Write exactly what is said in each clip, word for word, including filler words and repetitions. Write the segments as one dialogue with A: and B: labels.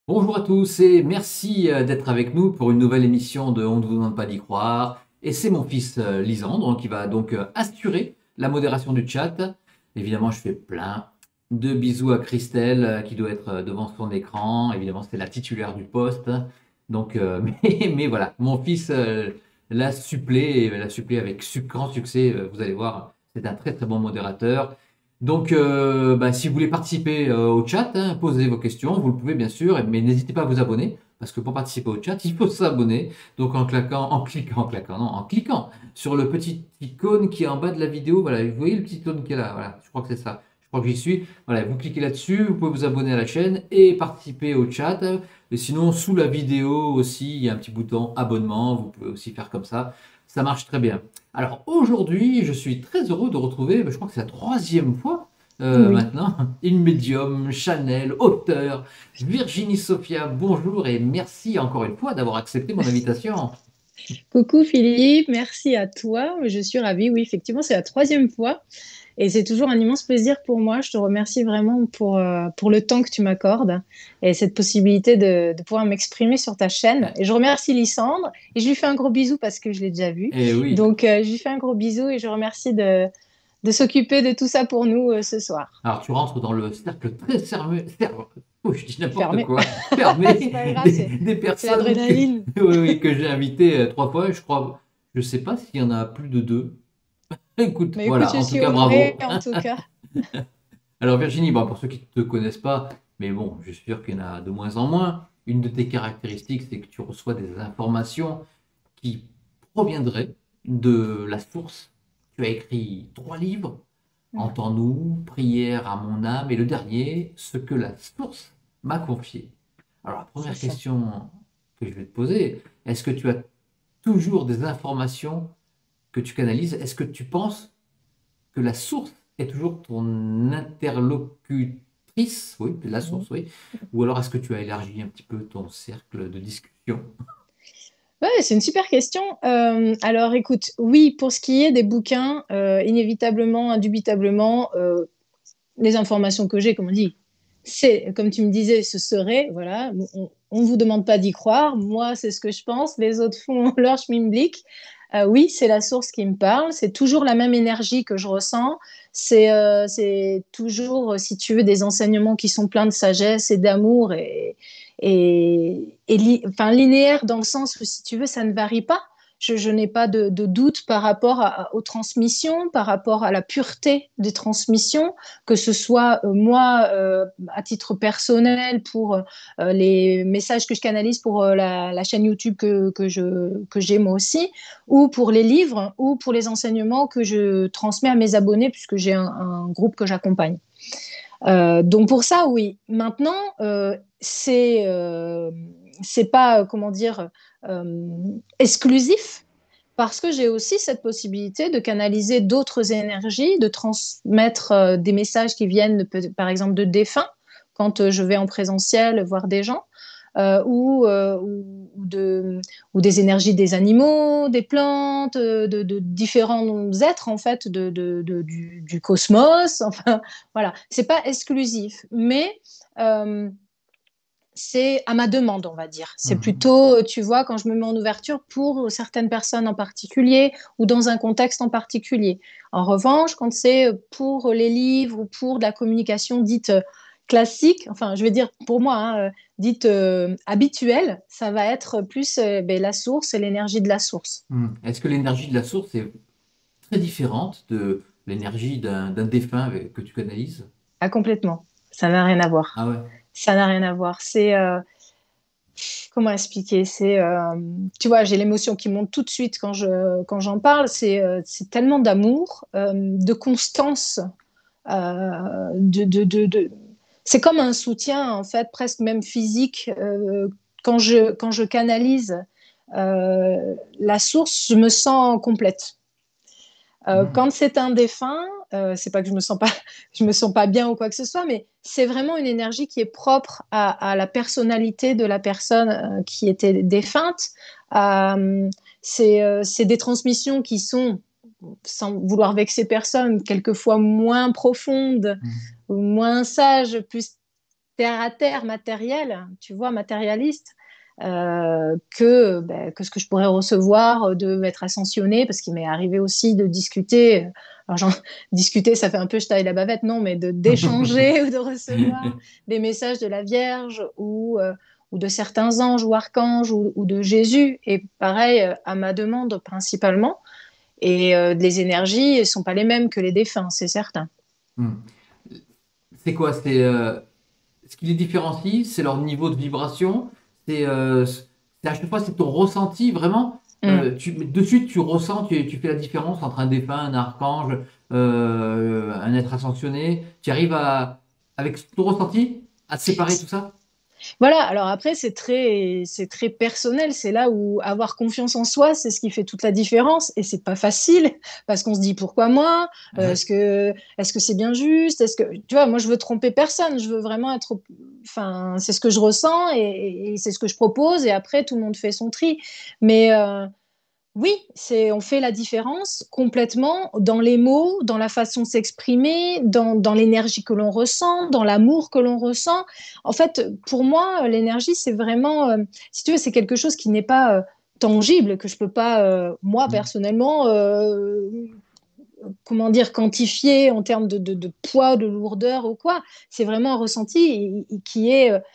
A: Bonjour à tous et merci euh, d'être avec nous pour une nouvelle émission de On ne vous demande pas d'y croire. Et c'est mon fils euh, Lisandre qui va donc euh, assurer la modération du chat. Évidemment, je fais plein de bisous à Christelle euh, qui doit être euh, devant son écran. Évidemment, c'est la titulaire du poste. Donc, euh, mais, mais voilà, mon fils euh, l'a supplé et l'a supplé avec su- grand succès. Euh, Vous allez voir, c'est un très très bon modérateur. Donc, euh, bah, si vous voulez participer euh, au chat, hein, posez vos questions, vous le pouvez bien sûr, mais n'hésitez pas à vous abonner, parce que pour participer au chat, il faut s'abonner. Donc, en claquant, en cliquant, en claquant, non, en cliquant sur le petit icône qui est en bas de la vidéo, voilà, vous voyez le petit icône qui est là, voilà, je crois que c'est ça. Je crois que j'y suis. Voilà, vous cliquez là-dessus, vous pouvez vous abonner à la chaîne et participer au chat. Et sinon, sous la vidéo aussi, il y a un petit bouton abonnement, vous pouvez aussi faire comme ça. Ça marche très bien. Alors aujourd'hui, je suis très heureux de retrouver, je crois que c'est la troisième fois euh,
B: Oui.
A: maintenant, une médium, Chanel, auteur, Virginie Sophia, bonjour et merci encore une fois d'avoir accepté mon invitation.
B: Coucou Philippe, merci à toi. Je suis ravie. Oui, effectivement, c'est la troisième fois et c'est toujours un immense plaisir pour moi. Je te remercie vraiment pour, euh, pour le temps que tu m'accordes et cette possibilité de, de pouvoir m'exprimer sur ta chaîne. Et je remercie Lysandre et je lui fais un gros bisou parce que je l'ai déjà vu.
A: Eh oui,
B: Donc, euh, je lui fais un gros bisou et je remercie de, de s'occuper de tout ça pour nous euh, ce soir.
A: alors tu rentres dans le cercle très fermé, oh, je dis n'importe
B: Fermé.
A: quoi,
B: C'est
A: fermé
B: pas grave,
A: des,
B: c'est
A: des
B: c'est
A: personnes que,
B: l'adrénaline.
A: oui, oui, que j'ai invitées euh, trois fois, je crois, je sais pas s'il y en a plus de deux. Écoute,
B: Mais écoute,
A: voilà,
B: je
A: en tout
B: suis
A: cas,
B: honorée
A: bravo.
B: en tout cas.
A: Alors Virginie, bon, pour ceux qui ne te connaissent pas, mais bon, je suis sûr qu'il y en a de moins en moins, une de tes caractéristiques, c'est que tu reçois des informations qui proviendraient de la source. Tu as écrit trois livres, Entends-nous, Prière à mon âme, et le dernier, Ce que la source m'a confié. Alors la
B: C'est
A: première
B: ça.
A: question que je vais te poser, est-ce que tu as toujours des informations que tu canalises? Est-ce que tu penses que la source est toujours ton interlocutrice, oui, la
B: Mhm.
A: source, oui, ou alors est-ce que tu as élargi un petit peu ton cercle de discussion?
B: Ouais, c'est une super question. Euh, alors, écoute, oui, pour ce qui est des bouquins, euh, inévitablement, indubitablement, euh, les informations que j'ai, comme on dit, c'est, comme tu me disais, ce serait, voilà, on ne vous demande pas d'y croire. Moi, c'est ce que je pense. Les autres font leur schmilblick. Euh, oui, c'est la source qui me parle. C'est toujours la même énergie que je ressens. C'est euh, c'est toujours, si tu veux, des enseignements qui sont pleins de sagesse et d'amour et, et, et li- enfin, linéaire dans le sens où, si tu veux, ça ne varie pas. Je, je n'ai pas de, de doute par rapport à- aux transmissions, par rapport à la pureté des transmissions, que ce soit euh, moi, euh, à titre personnel, pour euh, les messages que je canalise pour euh, la, la chaîne YouTube que, que je, que j'ai moi aussi, ou pour les livres, ou pour les enseignements que je transmets à mes abonnés, puisque j'ai un, un groupe que j'accompagne. Euh, donc pour ça, oui. Maintenant, euh, c'est euh, c'est pas, euh, comment dire, euh, exclusif, parce que j'ai aussi cette possibilité de canaliser d'autres énergies, de transmettre euh, des messages qui viennent, par exemple, de défunts, quand euh, je vais en présentiel voir des gens, euh, ou, euh, ou, de, ou des énergies des animaux, des plantes, de, de différents êtres, en fait, de, de, de du, du, cosmos. Enfin, voilà. C'est pas exclusif, mais... Euh, c'est à ma demande, on va dire. C'est
A: Mhm.
B: plutôt, tu vois, quand je me mets en ouverture pour certaines personnes en particulier ou dans un contexte en particulier. En revanche, quand c'est pour les livres ou pour de la communication dite classique, enfin, je vais dire pour moi, hein, dite euh, habituelle, ça va être plus euh, ben, la source et l'énergie de la source.
A: Hmm. Est-ce que l'énergie de la source est très différente de l'énergie d'un d'un défunt avec- que tu canalises?
B: Ah, complètement. Ça n'a rien à voir.
A: Ah ouais.
B: Ça n'a rien à voir. C'est, euh, comment expliquer? C'est, euh, tu vois, j'ai l'émotion qui monte tout de suite quand je, quand j'en parle. C'est, euh, c'est tellement d'amour, euh, de constance, euh, de, de, de, de- c'est comme un soutien, en fait, presque même physique. Euh, quand je, quand je canalise euh, la source, je me sens complète. Euh,
A: Hmm.
B: quand c'est un défunt, euh, c'est pas que je me sens pas, je me sens pas bien ou quoi que ce soit, mais c'est vraiment une énergie qui est propre à, à la personnalité de la personne euh, qui était défunte. Euh, c'est euh, c'est des transmissions qui sont, sans vouloir vexer personne, quelquefois moins profondes
A: Hmm.
B: ou moins sages, plus terre à terre, matériel, tu vois, matérialiste, euh, que, ben, que ce que je pourrais recevoir de être ascensionné, parce qu'il m'est arrivé aussi de discuter, alors genre, discuter, ça fait un peu je taille la bavette, non, mais de d'échanger ou de recevoir des messages de la Vierge ou, euh, ou de certains anges ou archanges ou, ou de Jésus, et pareil, euh, à ma demande principalement, et euh, les énergies ne sont pas les mêmes que les défunts, c'est certain.
A: Hmm. C'est quoi? C'est euh, ce qui les différencie, c'est leur niveau de vibration. C'est euh, c'est à chaque fois, c'est ton ressenti vraiment.
B: Mm.
A: Euh, tu, de suite, tu ressens, tu, tu fais la différence entre un défunt, un archange, euh, un être ascensionné. Tu arrives à, avec ton ressenti, à te séparer tout ça?
B: Voilà, alors après, c'est très, c'est très personnel. C'est là où avoir confiance en soi, c'est ce qui fait toute la différence. Et c'est pas facile parce qu'on se dit pourquoi moi?
A: Ah
B: Euh,
A: ouais.
B: Est-ce que, est-ce que c'est bien juste? Est-ce que, tu vois, moi, je veux tromper personne. Je veux vraiment être, au- enfin, c'est ce que je ressens et, et c'est ce que je propose. Et après, tout le monde fait son tri. Mais, euh, oui, c'est, on fait la différence complètement dans les mots, dans la façon de s'exprimer, dans, dans l'énergie que l'on ressent, dans l'amour que l'on ressent. En fait, pour moi, l'énergie, c'est vraiment, euh, si tu veux, c'est quelque chose qui n'est pas euh, tangible, que je peux pas, euh, moi,
A: Hmm.
B: personnellement, euh, comment dire, quantifier en termes de, de, de poids, de lourdeur ou quoi. C'est vraiment un ressenti qui est euh,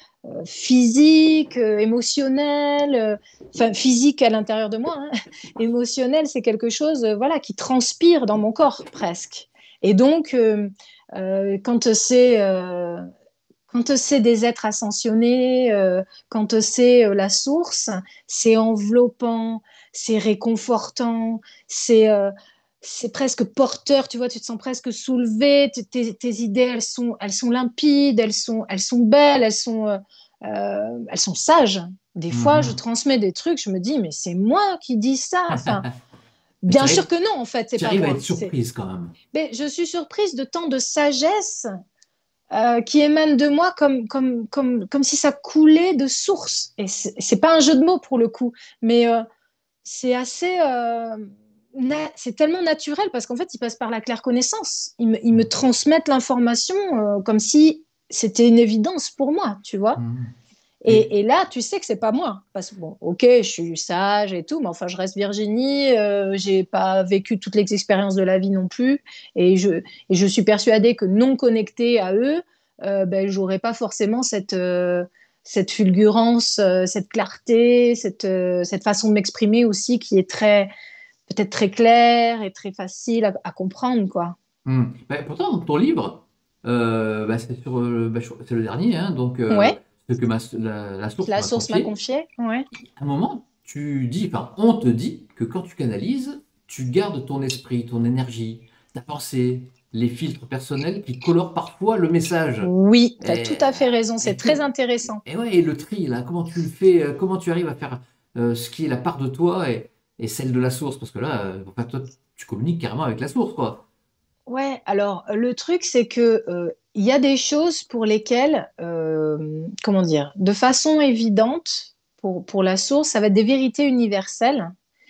B: physique, euh, émotionnel, euh, enfin physique à l'intérieur de moi, hein. Émotionnel, c'est quelque chose, euh, voilà, qui transpire dans mon corps presque. Et donc, euh, euh, quand c'est euh, quand c'est des êtres ascensionnés, euh, quand c'est euh, la source, c'est enveloppant, c'est réconfortant, c'est euh, c'est presque porteur, tu vois, tu te sens presque soulevé, tes, tes idées, elles sont, elles sont limpides, elles sont, elles sont belles, elles sont, euh, euh, elles sont sages. Des fois, je
A: Mhm.
B: transmets des trucs, je me dis, mais c'est moi qui dis ça. Enfin,
A: Mais tu
B: bien sûr
A: arrives,
B: que non, en fait, c'est
A: tu
B: pas
A: arrives à
B: moi.
A: être
B: C'est...
A: surprise quand même.
B: Mais je suis surprise de tant de sagesse euh, qui émane de moi comme, comme, comme, comme si ça coulait de source. Et c'est c'est pas un jeu de mots pour le coup, mais euh, c'est assez. Euh, na- c'est tellement naturel parce qu'en fait, ils passent par la claire connaissance. Ils me, ils me transmettent l'information euh, comme si c'était une évidence pour moi, tu vois.
A: Mhm. Et
B: Et, et là, tu sais que c'est pas moi. Parce que, bon, ok, je suis sage et tout, mais enfin, je reste Virginie. Euh, j'ai pas vécu toutes les expériences de la vie non plus. Et je, et je suis persuadée que non connectée à eux, euh, ben, j'aurais pas forcément cette, euh, cette fulgurance, euh, cette clarté, cette, euh, cette façon de m'exprimer aussi qui est très, peut-être très claire et très facile à, à comprendre, quoi.
A: hmm. Ben, pourtant, dans ton livre, euh, ben, c'est sur, euh, ben, je crois- c'est le dernier, hein, donc euh,
B: Ouais,
A: ce que ma- la, la source
B: la
A: m'a
B: source m'a
A: confié.
B: confié. Ouais.
A: À un moment, tu dis, enfin, on te dit que quand tu canalises, tu gardes ton esprit, ton énergie, ta pensée, les filtres personnels qui colorent parfois le message.
B: Oui, tu as tout
A: Et,
B: à fait raison.
A: et,
B: C'est très
A: que-
B: intéressant.
A: et ouais, et le tri, là, comment tu le fais, euh, comment tu arrives à faire euh, ce qui est la part de toi et, et celle de la source, parce que là, euh, enfin, toi, tu communiques carrément avec la source, quoi.
B: Ouais, alors le truc, c'est que euh, il y a des choses pour lesquelles, euh, comment dire, de façon évidente, pour, pour la source, ça va être des vérités universelles.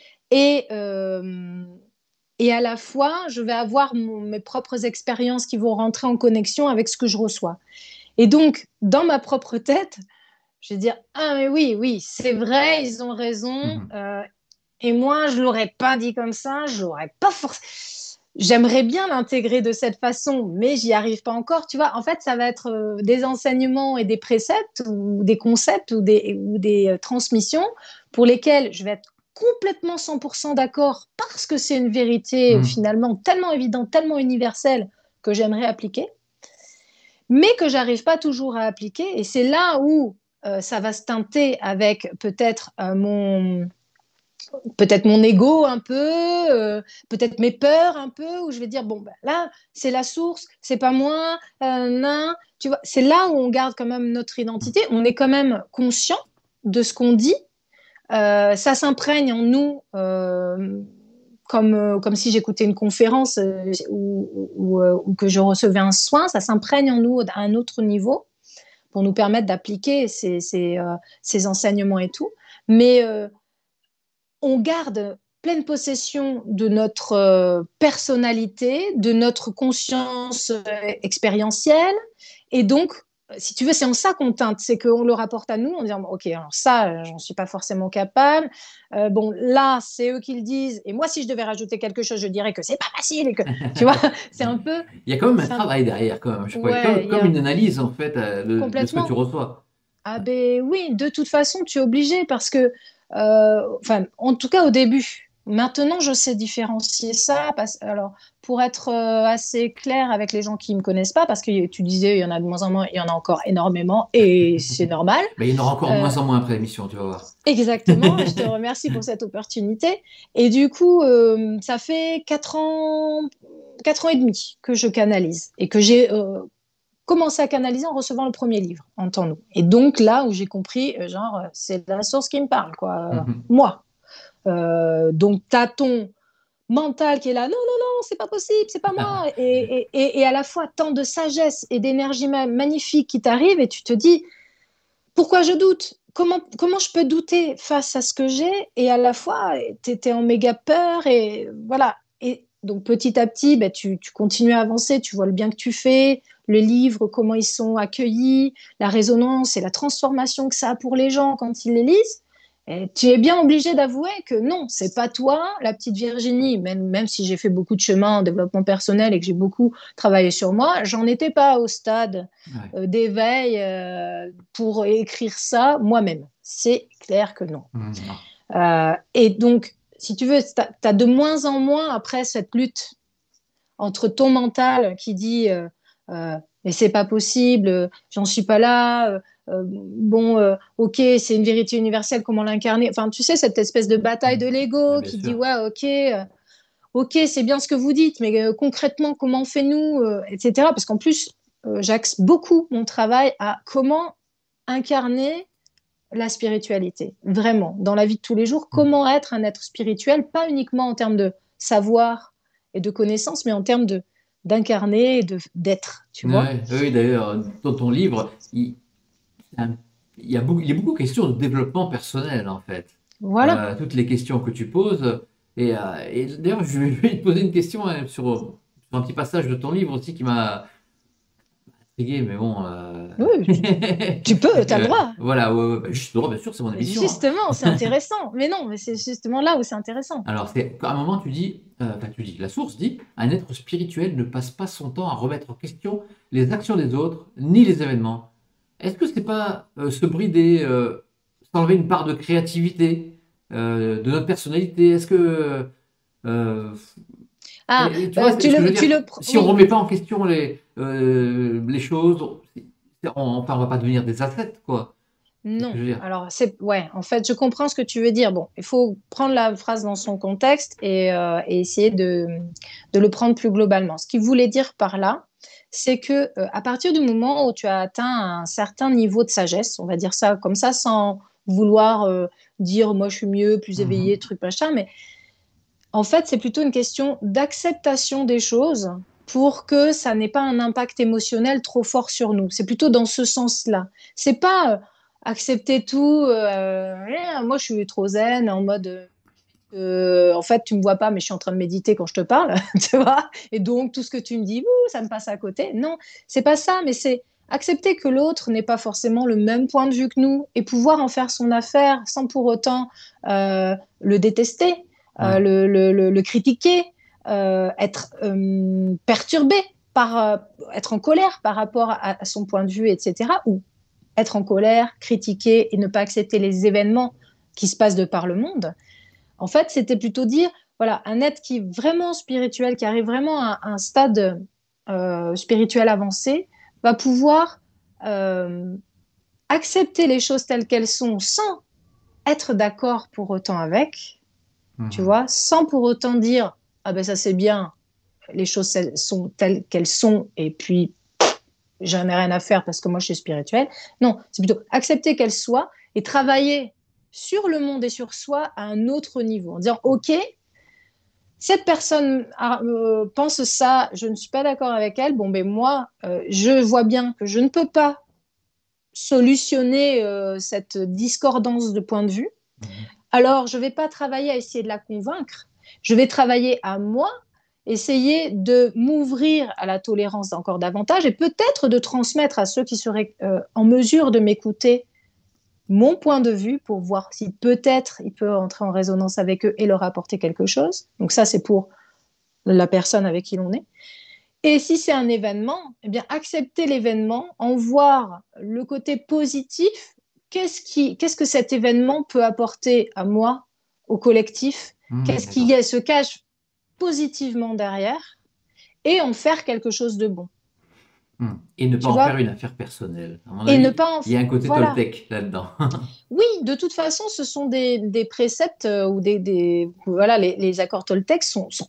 B: Et, euh, et à la fois, je vais avoir mon- mes propres expériences qui vont rentrer en connexion avec ce que je reçois. Et donc, dans ma propre tête, je vais dire, ah mais oui, oui, c'est vrai, ils ont raison.
A: Mhm.
B: euh, et moi, je l'aurais pas dit comme ça, je l'aurais pas forcément. J'aimerais bien l'intégrer de cette façon, mais j'y arrive pas encore. Tu vois, en fait, ça va être euh, des enseignements et des préceptes ou des concepts ou des, ou des euh, transmissions pour lesquels je vais être complètement cent pour cent d'accord parce que c'est une vérité euh,
A: Mhm.
B: finalement tellement évidente, tellement universelle que j'aimerais appliquer, mais que j'arrive pas toujours à appliquer. Et c'est là où euh, ça va se teinter avec peut-être euh, mon peut-être mon ego un peu, euh, peut-être mes peurs un peu, où je vais dire, bon, ben là, c'est la source, c'est pas moi, euh, nan. Tu vois, c'est là où on garde quand même notre identité, on est quand même conscient de ce qu'on dit, euh, ça s'imprègne en nous, euh, comme, euh, comme si j'écoutais une conférence euh, ou, ou, euh, ou que je recevais un soin, ça s'imprègne en nous à un autre niveau pour nous permettre d'appliquer ces, ces, euh, ces enseignements et tout. Mais euh, on garde pleine possession de notre euh, personnalité, de notre conscience euh, expérientielle, et donc si tu veux, c'est en ça qu'on teinte, c'est qu'on le rapporte à nous en disant, ok, alors ça, j'en suis pas forcément capable. Euh, bon, là, c'est eux qui le disent. Et moi, si je devais rajouter quelque chose, je dirais que c'est pas facile et que, tu vois, c'est un peu,
A: Il y a quand même un
B: c'est un-
A: travail derrière, quand même, je crois.
B: ouais,
A: Comme,
B: il y
A: comme
B: a
A: une analyse, en fait, euh, de, de ce que tu
B: complètement.
A: reçois.
B: Ah ben oui, de toute façon, tu es obligé parce que, euh, enfin, en tout cas au début. Maintenant, je sais différencier ça. Parce, alors, pour être euh, assez clair avec les gens qui ne me connaissent pas, parce que tu disais, il y en a de moins en moins, il y en a encore énormément, et c'est normal.
A: Mais il y en aura encore
B: Euh,
A: moins en moins après l'émission, tu vas voir.
B: Exactement, je te remercie pour cette opportunité. Et du coup, euh, ça fait quatre ans, quatre ans et demi que je canalise et que j'ai euh, commencé à canaliser en recevant le premier livre, Entends-nous. Et donc là où j'ai compris, euh, genre, euh, c'est la source qui me parle, quoi. Euh,
A: Mhm.
B: moi. Euh, donc, t'as ton mental qui est là, non, non, non, c'est pas possible, c'est pas moi. Et, et, et, et à la fois, tant de sagesse et d'énergie ma magnifique qui t'arrive et tu te dis, pourquoi je doute? Comment, comment je peux douter face à ce que j'ai? Et à la fois, tu étais en méga peur et voilà. Et donc petit à petit, ben, tu, tu continues à avancer, tu vois le bien que tu fais, le livre, comment ils sont accueillis, la résonance et la transformation que ça a pour les gens quand ils les lisent. Et tu es bien obligé d'avouer que non, c'est pas toi, la petite Virginie, même, même si j'ai fait beaucoup de chemin en développement personnel et que j'ai beaucoup travaillé sur moi, j'en étais pas au stade
A: Ouais.
B: euh, d'éveil euh, pour écrire ça moi-même. C'est clair que non.
A: Mhm. Non.
B: Euh, et donc, si tu veux, tu as de moins en moins après cette lutte entre ton mental qui dit euh, euh, mais c'est pas possible, euh, j'en suis pas là, euh, euh, bon, euh, ok, c'est une vérité universelle, comment l'incarner? Enfin, tu sais, cette espèce de bataille de
A: Mhm. Ouais,
B: l'ego
A: bien
B: qui dit
A: sûr.
B: ouais, ok, euh, ok, c'est bien ce que vous dites, mais euh, concrètement, comment on fait nous, euh, et cetera. Parce qu'en plus, euh, j'axe beaucoup mon travail à comment incarner la spiritualité, vraiment, dans la vie de tous les jours,
A: Mhm.
B: comment être un être spirituel, pas uniquement en termes de savoir et de connaissances, mais en termes de d'incarner et de d'être, tu vois.
A: Ouais, oui, d'ailleurs, dans ton livre, il, il y a beaucoup, il y a beaucoup de questions de développement personnel, en fait.
B: Voilà.
A: Euh, toutes les questions que tu poses. Et, euh, et d'ailleurs, je vais te poser une question hein, sur, sur un petit passage de ton livre aussi qui m'a intrigué, mais bon. euh,
B: Oui, tu, tu peux, tu as le
A: euh,
B: droit.
A: voilà, ouais, ouais, bah, juste le droit, bien sûr, c'est mon émission. Hein.
B: Justement, c'est intéressant. Mais non, mais c'est justement là où c'est intéressant.
A: Alors, c'est à un moment, tu dis, euh, enfin, tu dis, la source dit, un être spirituel ne passe pas son temps à remettre en question les actions des autres, ni les événements. Est-ce que c'est pas euh, se brider, euh, s'enlever une part de créativité, euh, de notre personnalité? Est-ce que, euh,
B: Ah,
A: et- tu vois,
B: euh,
A: c'est-
B: tu
A: ce que je veux
B: le,
A: dire,
B: tu le,
A: si on
B: oui.
A: remet pas en question les, euh, les choses, c'est- on, enfin, on va pas devenir des athlètes, quoi. C'est ce que
B: Non.
A: je veux dire.
B: Alors, c'est, ouais, en fait, je comprends ce que tu veux dire. Bon, il faut prendre la phrase dans son contexte et, euh, et essayer de, de le prendre plus globalement. Ce qu'il voulait dire par là, c'est que euh, à partir du moment où tu as atteint un certain niveau de sagesse, on va dire ça comme ça, sans vouloir euh, dire moi je suis mieux, plus éveillé,
A: Mhm.
B: truc machin, mais en fait, c'est plutôt une question d'acceptation des choses pour que ça n'ait pas un impact émotionnel trop fort sur nous. C'est plutôt dans ce sens-là. C'est pas euh, accepter tout. Euh, eh, moi, je suis trop zen, en mode. Euh, en fait, tu me vois pas, mais je suis en train de méditer quand je te parle, tu vois. Et donc, tout ce que tu me dis, ouh, ça me passe à côté. Non, c'est pas ça, mais c'est accepter que l'autre n'est pas forcément le même point de vue que nous et pouvoir en faire son affaire sans pour autant euh, le détester, euh,
A: Ouais.
B: le, le, le, le critiquer, euh, être euh, perturbé par euh, être en colère par rapport à, à son point de vue, et cetera. Ou être en colère, critiquer et ne pas accepter les événements qui se passent de par le monde. En fait, c'était plutôt dire, voilà, un être qui est vraiment spirituel, qui arrive vraiment à un stade euh, spirituel avancé, va pouvoir euh, accepter les choses telles qu'elles sont sans être d'accord pour autant avec, tu
A: Mhm.
B: vois, sans pour autant dire, ah ben ça c'est bien, les choses sont telles qu'elles sont, et puis j'en ai rien à faire parce que moi je suis spirituelle. Non, c'est plutôt accepter qu'elles soient et travailler sur le monde et sur soi à un autre niveau, en disant, ok, cette personne euh, pense ça, je ne suis pas d'accord avec elle, bon, ben moi, euh, je vois bien que je ne peux pas solutionner euh, cette discordance de point de vue.
A: Mhm.
B: Alors, je ne vais pas travailler à essayer de la convaincre, je vais travailler à moi essayer de m'ouvrir à la tolérance encore davantage et peut-être de transmettre à ceux qui seraient euh, en mesure de m'écouter mon point de vue pour voir si peut-être il peut entrer en résonance avec eux et leur apporter quelque chose. Donc ça, c'est pour la personne avec qui l'on est. Et si c'est un événement, eh bien, accepter l'événement, en voir le côté positif, qu'est-ce qui, qu'est-ce que cet événement peut apporter à moi, au collectif,
A: Mmh,
B: qu'est-ce qui
A: d'accord.
B: se cache positivement derrière, et en faire quelque chose de bon.
A: Mmh. Et ne pas
B: Tu
A: en faire
B: vois?
A: une affaire personnelle. À mon
B: Et ne
A: avis,
B: pas en...
A: il y a un côté
B: Voilà.
A: Toltec là-dedans.
B: Oui, de toute façon, ce sont des, des préceptes euh, ou des, des... Voilà, les, les accords Toltec sont, sont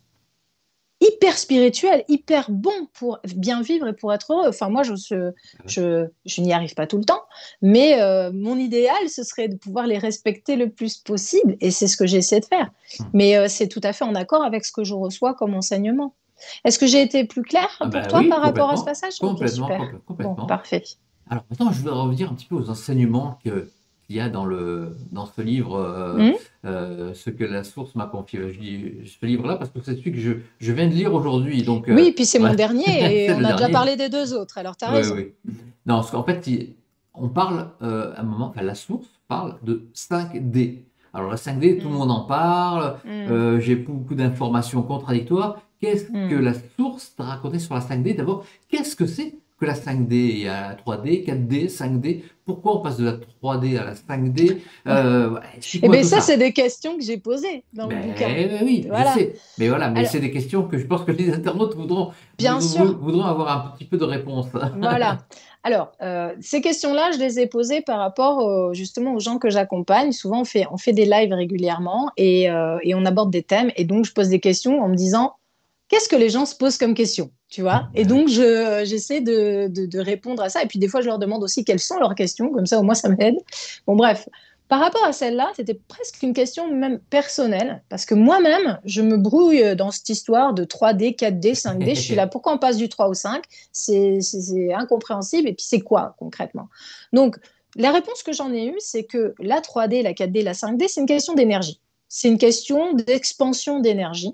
B: hyper spirituel, hyper bon pour bien vivre et pour être heureux. Enfin, moi, je, je, je, je n'y arrive pas tout le temps, mais euh, mon idéal, ce serait de pouvoir les respecter le plus possible, et c'est ce que j'essaie de faire.
A: Mmh.
B: Mais euh, c'est tout à fait en accord avec ce que je reçois comme enseignement. Est-ce que j'ai été plus claire
A: Ah
B: pour
A: bah
B: toi
A: oui,
B: par rapport à ce
A: complètement,
B: passage? Ok,
A: complètement,
B: super.
A: complè-
B: Bon,
A: complètement.
B: parfait.
A: Alors maintenant, je voudrais revenir un petit peu aux enseignements que, qu'il y a dans, le, dans ce livre, euh,
B: Hmm.
A: euh, ce que la source m'a confié. Je dis ce livre-là parce que c'est celui que je, je viens de lire aujourd'hui. Donc, euh,
B: Oui, puis c'est
A: ouais,
B: mon dernier, et
A: c'est
B: on
A: le
B: a déjà
A: dernier.
B: parlé des deux autres, alors tu as
A: Oui,
B: raison.
A: oui. Non, parce qu'en fait, il- on parle euh, à un moment, enfin, la source parle de cinq D. Alors, la cinq D, tout le
B: Hmm.
A: monde en parle,
B: Hmm.
A: euh, j'ai beaucoup d'informations contradictoires. Qu'est-ce que
B: Hmm.
A: la source t'a raconté sur la cinq D? D'abord, qu'est-ce que c'est que la cinq D? Il y a trois D, quatre D, cinq D. Pourquoi on passe de la trois D à la cinq D? Euh, ouais,
B: Eh
A: explique-moi
B: bien,
A: tout
B: ça, c'est
A: ça.
B: des questions que j'ai posées dans le bouquin.
A: Ben oui, je
B: Voilà.
A: sais. Mais voilà, mais
B: Alors,
A: c'est des questions que je pense que les internautes voudront,
B: bien
A: voudront,
B: sûr,
A: voudront avoir un petit peu de réponse.
B: voilà. Alors, euh, ces questions-là, je les ai posées par rapport au- justement aux gens que j'accompagne. Souvent, on fait, on fait des lives régulièrement et, euh, et on aborde des thèmes. Et donc, je pose des questions en me disant, qu'est-ce que les gens se posent comme question, tu vois? Et
A: Ben oui.
B: donc, je, j'essaie de, de, de répondre à ça. Et puis, des fois, je leur demande aussi quelles sont leurs questions. Comme ça, au moins, ça m'aide. Bon, bref. Par rapport à celle-là, c'était presque une question même personnelle, parce que moi-même, je me brouille dans cette histoire de trois D, quatre D, cinq D. Je suis là, pourquoi on passe du trois au cinq? C'est, c'est, c'est incompréhensible. Et puis, c'est quoi concrètement? Donc, la réponse que j'en ai eue, c'est que la trois D, la quatre D, la cinq D, c'est une question d'énergie. C'est une question d'expansion d'énergie.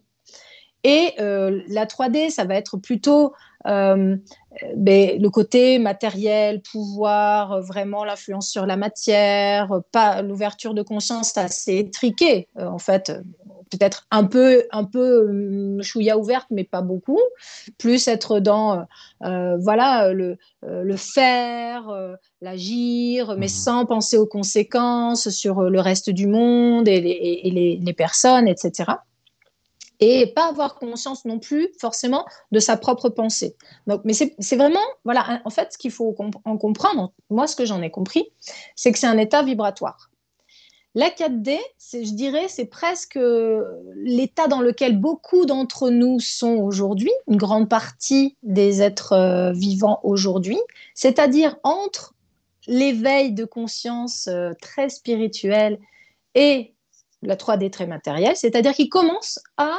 B: Et euh, la trois D, ça va être plutôt euh, ben, le côté matériel, pouvoir, vraiment l'influence sur la matière, pas l'ouverture de conscience assez étriquée, euh, en fait, peut-être un peu, un peu euh, chouïa ouverte, mais pas beaucoup. Plus être dans, euh, voilà, le, euh, le faire, euh, l'agir, mais
A: Mhm.
B: sans penser aux conséquences sur le reste du monde et les, et les, les personnes, et cetera et pas avoir conscience non plus forcément de sa propre pensée. Donc, mais c'est vraiment, voilà, en fait, ce qu'il faut en comprendre, moi, ce que j'en ai compris, c'est que c'est un état vibratoire. La quatre D, je dirais, c'est presque l'état dans lequel beaucoup d'entre nous sont aujourd'hui, une grande partie des êtres euh, vivants aujourd'hui, c'est-à-dire entre l'éveil de conscience euh, très spirituel et la trois D très matérielle, c'est-à-dire qu'ils commencent à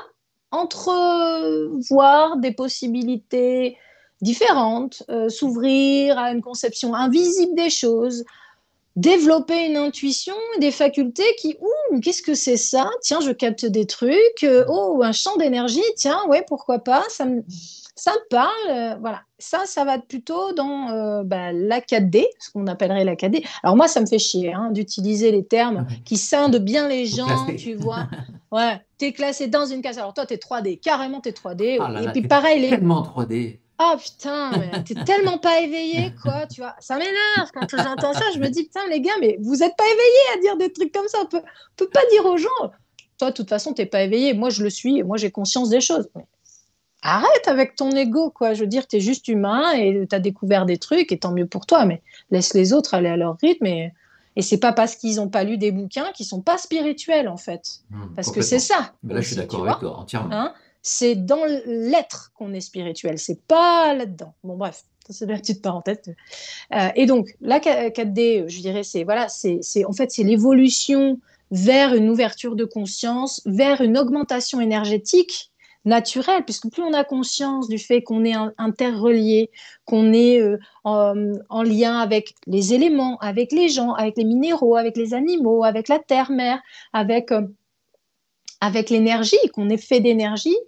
B: entrevoir des possibilités différentes, euh, s'ouvrir à une conception invisible des choses, développer une intuition, des facultés qui, ouh, qu'est-ce que c'est ça? Tiens, je capte des trucs. Euh, oh, un champ d'énergie. Tiens, ouais, pourquoi pas? Ça me, ça me parle. Euh, voilà. Ça, ça va être plutôt dans euh, bah, la quatre D, ce qu'on appellerait la quatre D. Alors moi, ça me fait chier hein, d'utiliser les termes
A: Ouais.
B: qui scindent bien les
A: Faut
B: gens,
A: classer.
B: tu vois. Ouais, t'es classé dans une case. Alors toi, t'es trois D, carrément, t'es trois D.
A: Ah là
B: Et
A: là,
B: puis
A: t'es
B: pareil, les,
A: tellement trois D.
B: ah putain, mais t'es tellement pas éveillé, quoi, tu vois. Ça m'énerve quand j'entends ça. Je me dis, putain, les gars, mais vous êtes pas éveillés à dire des trucs comme ça. On peut, on peut pas dire aux gens, toi, de toute façon, t'es pas éveillé. Moi, je le suis. Et moi, j'ai conscience des choses. Mais arrête avec ton ego, quoi. Je veux dire, t'es juste humain et t'as découvert des trucs et tant mieux pour toi. Mais laisse les autres aller à leur rythme. Et, et c'est pas parce qu'ils ont pas lu des bouquins qu'ils sont pas spirituels, en fait.
A: Hum,
B: Parce que c'est
A: complètement.
B: ça
A: Mais là, je suis
B: aussi, tu
A: d'accord avec
B: vois.
A: toi, entièrement.
B: Hein, c'est dans l'être qu'on est spirituel, c'est pas là-dedans. Bon, bref, ça c'est une petite parenthèse. Euh, et donc, la quatre D, je dirais, c'est voilà, c'est en fait c'est l'évolution vers une ouverture de conscience, vers une augmentation énergétique naturelle, puisque plus on a conscience du fait qu'on est interrelié, qu'on est euh, en, en lien avec les éléments, avec les gens, avec les minéraux, avec les animaux, avec la terre-mère, avec euh, avec l'énergie, qu'on est fait d'énergie,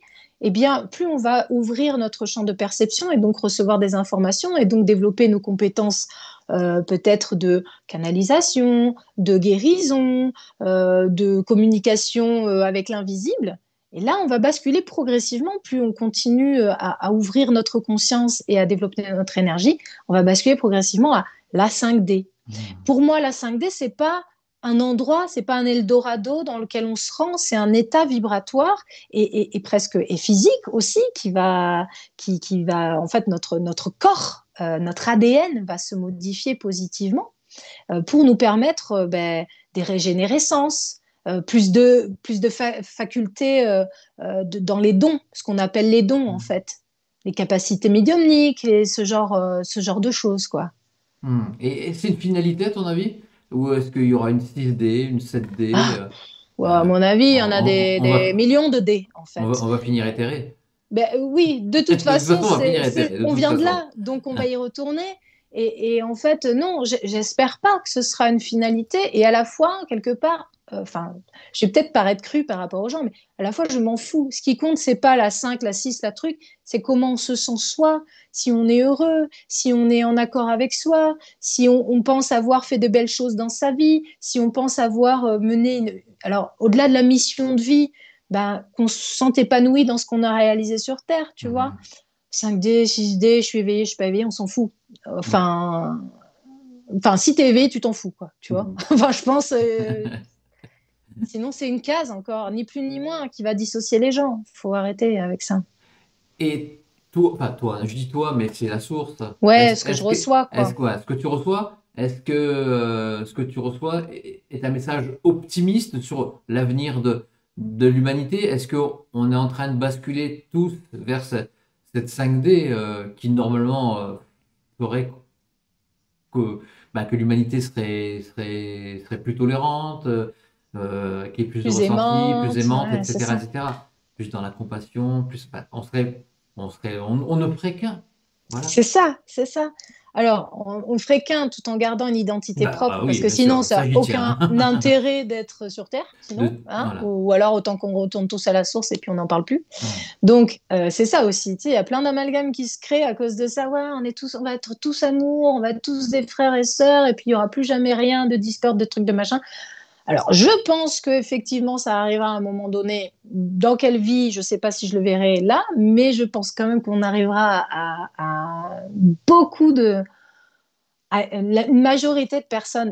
B: eh bien, plus on va ouvrir notre champ de perception et donc recevoir des informations et donc développer nos compétences euh, peut-être de canalisation, de guérison, euh, de communication euh, avec l'invisible. Et là, on va basculer progressivement, plus on continue à, à ouvrir notre conscience et à développer notre énergie, on va basculer progressivement à la cinq D.
A: Hmm.
B: Pour moi, la cinq D, c'est pas un endroit, c'est pas un Eldorado dans lequel on se rend, c'est un état vibratoire et, et, et presque et physique aussi qui va, qui, qui va en fait notre notre corps, euh, notre A D N va se modifier positivement euh, pour nous permettre euh, ben, des régénérescences, euh, plus de plus de fa facultés euh, euh, de, dans les dons, ce qu'on appelle les dons en fait, les capacités médiumniques et ce genre euh, ce genre de choses quoi.
A: Hmm. Et, et c'est une finalité à ton avis? Ou est-ce qu'il y aura une six D, une sept D?
B: Ah,
A: euh,
B: ouais, à
A: euh,
B: mon avis, il
A: on,
B: y en a
A: on-
B: des,
A: on va,
B: des millions de dés, en
A: on va,
B: fait.
A: on va finir éthéré.
B: Ben, oui, de
A: De
B: toute
A: toute
B: façon,
A: façon, on va
B: c'est,
A: finir
B: c'est,
A: éthéré, de
B: on
A: toute
B: vient de
A: façon.
B: là, donc on va y retourner. Et, et en fait, non, j'espère pas que ce sera une finalité. Et à la fois, quelque part, euh, enfin, je vais peut-être paraître cru par rapport aux gens, mais à la fois, je m'en fous. Ce qui compte, c'est pas la cinq, la six, la truc, c'est comment on se sent soi, si on est heureux, si on est en accord avec soi, si on, on pense avoir fait de belles choses dans sa vie, si on pense avoir euh, mené une... Alors, au-delà de la mission de vie, ben, qu'on se sente épanoui dans ce qu'on a réalisé sur Terre, tu vois.
A: Mhm.
B: cinq D, six D, je suis éveillé, je suis pas éveillé, on s'en fout.
A: Ouais.
B: Enfin, enfin si t'es éveillé, tu t'en fous, quoi, tu vois.
A: Mhm.
B: Enfin, je pense, euh, sinon c'est une case encore, ni plus ni moins, qui va dissocier les gens. Faut arrêter avec ça.
A: Et toi, enfin toi, je dis toi, mais c'est la source.
B: Ouais,
A: Est-ce,
B: ce que je
A: est-ce que,
B: reçois,
A: est-ce
B: quoi.
A: quoi, ce que tu reçois, est-ce que euh, ce que tu reçois est, est un message optimiste sur l'avenir de, de l'humanité? Est-ce que on est en train de basculer tous vers ce- cette cinq D euh, qui normalement euh, ferait que, bah, que l'humanité serait, serait, serait plus tolérante, euh, euh, qu'il y ait plus de
B: Plus
A: ressenti, plus
B: aimante,
A: aimante,
B: ouais, c'est
A: et cetera,
B: ça.
A: et cetera. Plus dans la compassion, plus, bah, on serait, on serait, on, on ne ferait qu'un. Voilà.
B: C'est ça, c'est ça. Alors, on, on ferait qu'un tout en gardant une identité
A: Bah,
B: propre,
A: ah
B: parce
A: oui,
B: que
A: bien
B: sinon,
A: sûr,
B: ça
A: ça
B: n'a
A: j'y tiens.
B: aucun intérêt d'être sur Terre, sinon,
A: De,
B: hein,
A: voilà.
B: ou, ou alors autant qu'on retourne tous à la source et puis on n'en parle plus.
A: Hmm.
B: Donc, euh, c'est ça aussi. Tu sais, il y a plein d'amalgames qui se créent à cause de ça. Ouais, on est tous, on va être tous amour, on va être tous des frères et sœurs, et puis il y aura plus jamais rien de discorde, de trucs, de machin. Alors, je pense qu'effectivement, ça arrivera à un moment donné. Dans quelle vie, je ne sais pas si je le verrai là, mais je pense quand même qu'on arrivera à, à beaucoup de, à une majorité de personnes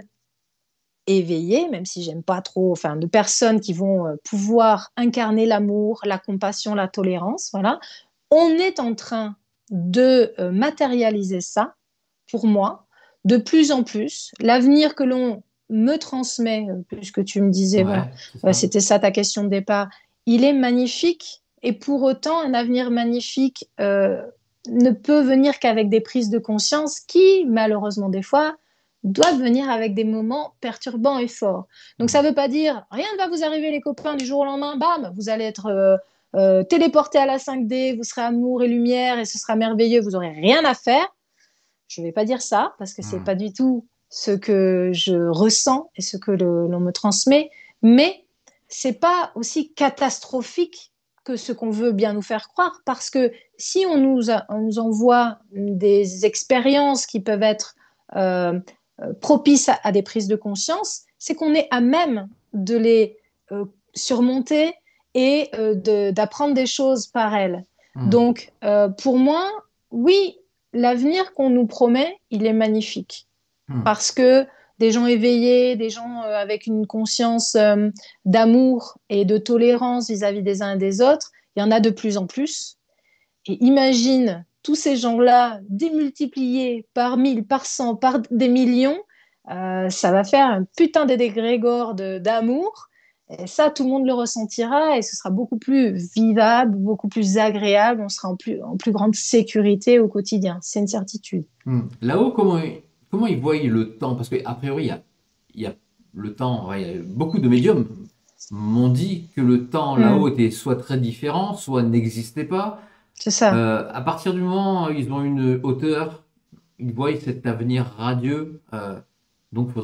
B: éveillées, même si j'aime pas trop, enfin, de personnes qui vont euh, pouvoir incarner l'amour, la compassion, la tolérance. Voilà. On est en train de euh, matérialiser ça, pour moi, de plus en plus. L'avenir que l'on me transmet, euh, puisque tu me disais, voilà,
A: Ouais, c'est
B: euh,
A: ça.
B: c'était ça ta question de départ, il est magnifique. Et pour autant, un avenir magnifique euh, ne peut venir qu'avec des prises de conscience qui, malheureusement, des fois, doivent venir avec des moments perturbants et forts. Donc, ça
A: Hmm.
B: ne veut pas dire rien ne va vous arriver, les copains, du jour au lendemain, bam, vous allez être euh, euh, téléporté à la cinq D, vous serez amour et lumière et ce sera merveilleux, vous n'aurez rien à faire. Je ne vais pas dire ça parce que c'est
A: Hmm.
B: pas du tout ce que je ressens et ce que l'on me transmet, mais c'est pas aussi catastrophique que ce qu'on veut bien nous faire croire parce que si on nous, a, on nous envoie des expériences qui peuvent être euh, propices à, à, des prises de conscience, c'est qu'on est à même de les euh, surmonter et euh, d'apprendre des choses par elles.
A: Hmm.
B: Donc, euh, pour moi, oui, l'avenir qu'on nous promet, il est magnifique.
A: Hmm.
B: Parce que des gens éveillés, des gens euh, avec une conscience euh, d'amour et de tolérance vis-à-vis des uns et des autres, il y en a de plus en plus. Et imagine tous ces gens-là démultipliés par mille, par cent, par des millions, euh, ça va faire un putain de dégrégore d'amour. Et ça, tout le monde le ressentira et ce sera beaucoup plus vivable, beaucoup plus agréable. On sera en plus, en plus grande sécurité au quotidien. C'est une certitude.
A: Hmm. Là-haut, comment, ils- comment ils voient le temps? Parce qu'a priori, il y a, il y a le temps. Ouais, il y a beaucoup de médiums m'ont dit que le temps là-haut
B: Mm,
A: était soit très différent, soit n'existait pas.
B: c'est ça.
A: Euh, à partir du moment où ils ont une hauteur, ils voient cet avenir radieux. Euh, donc, il faudrait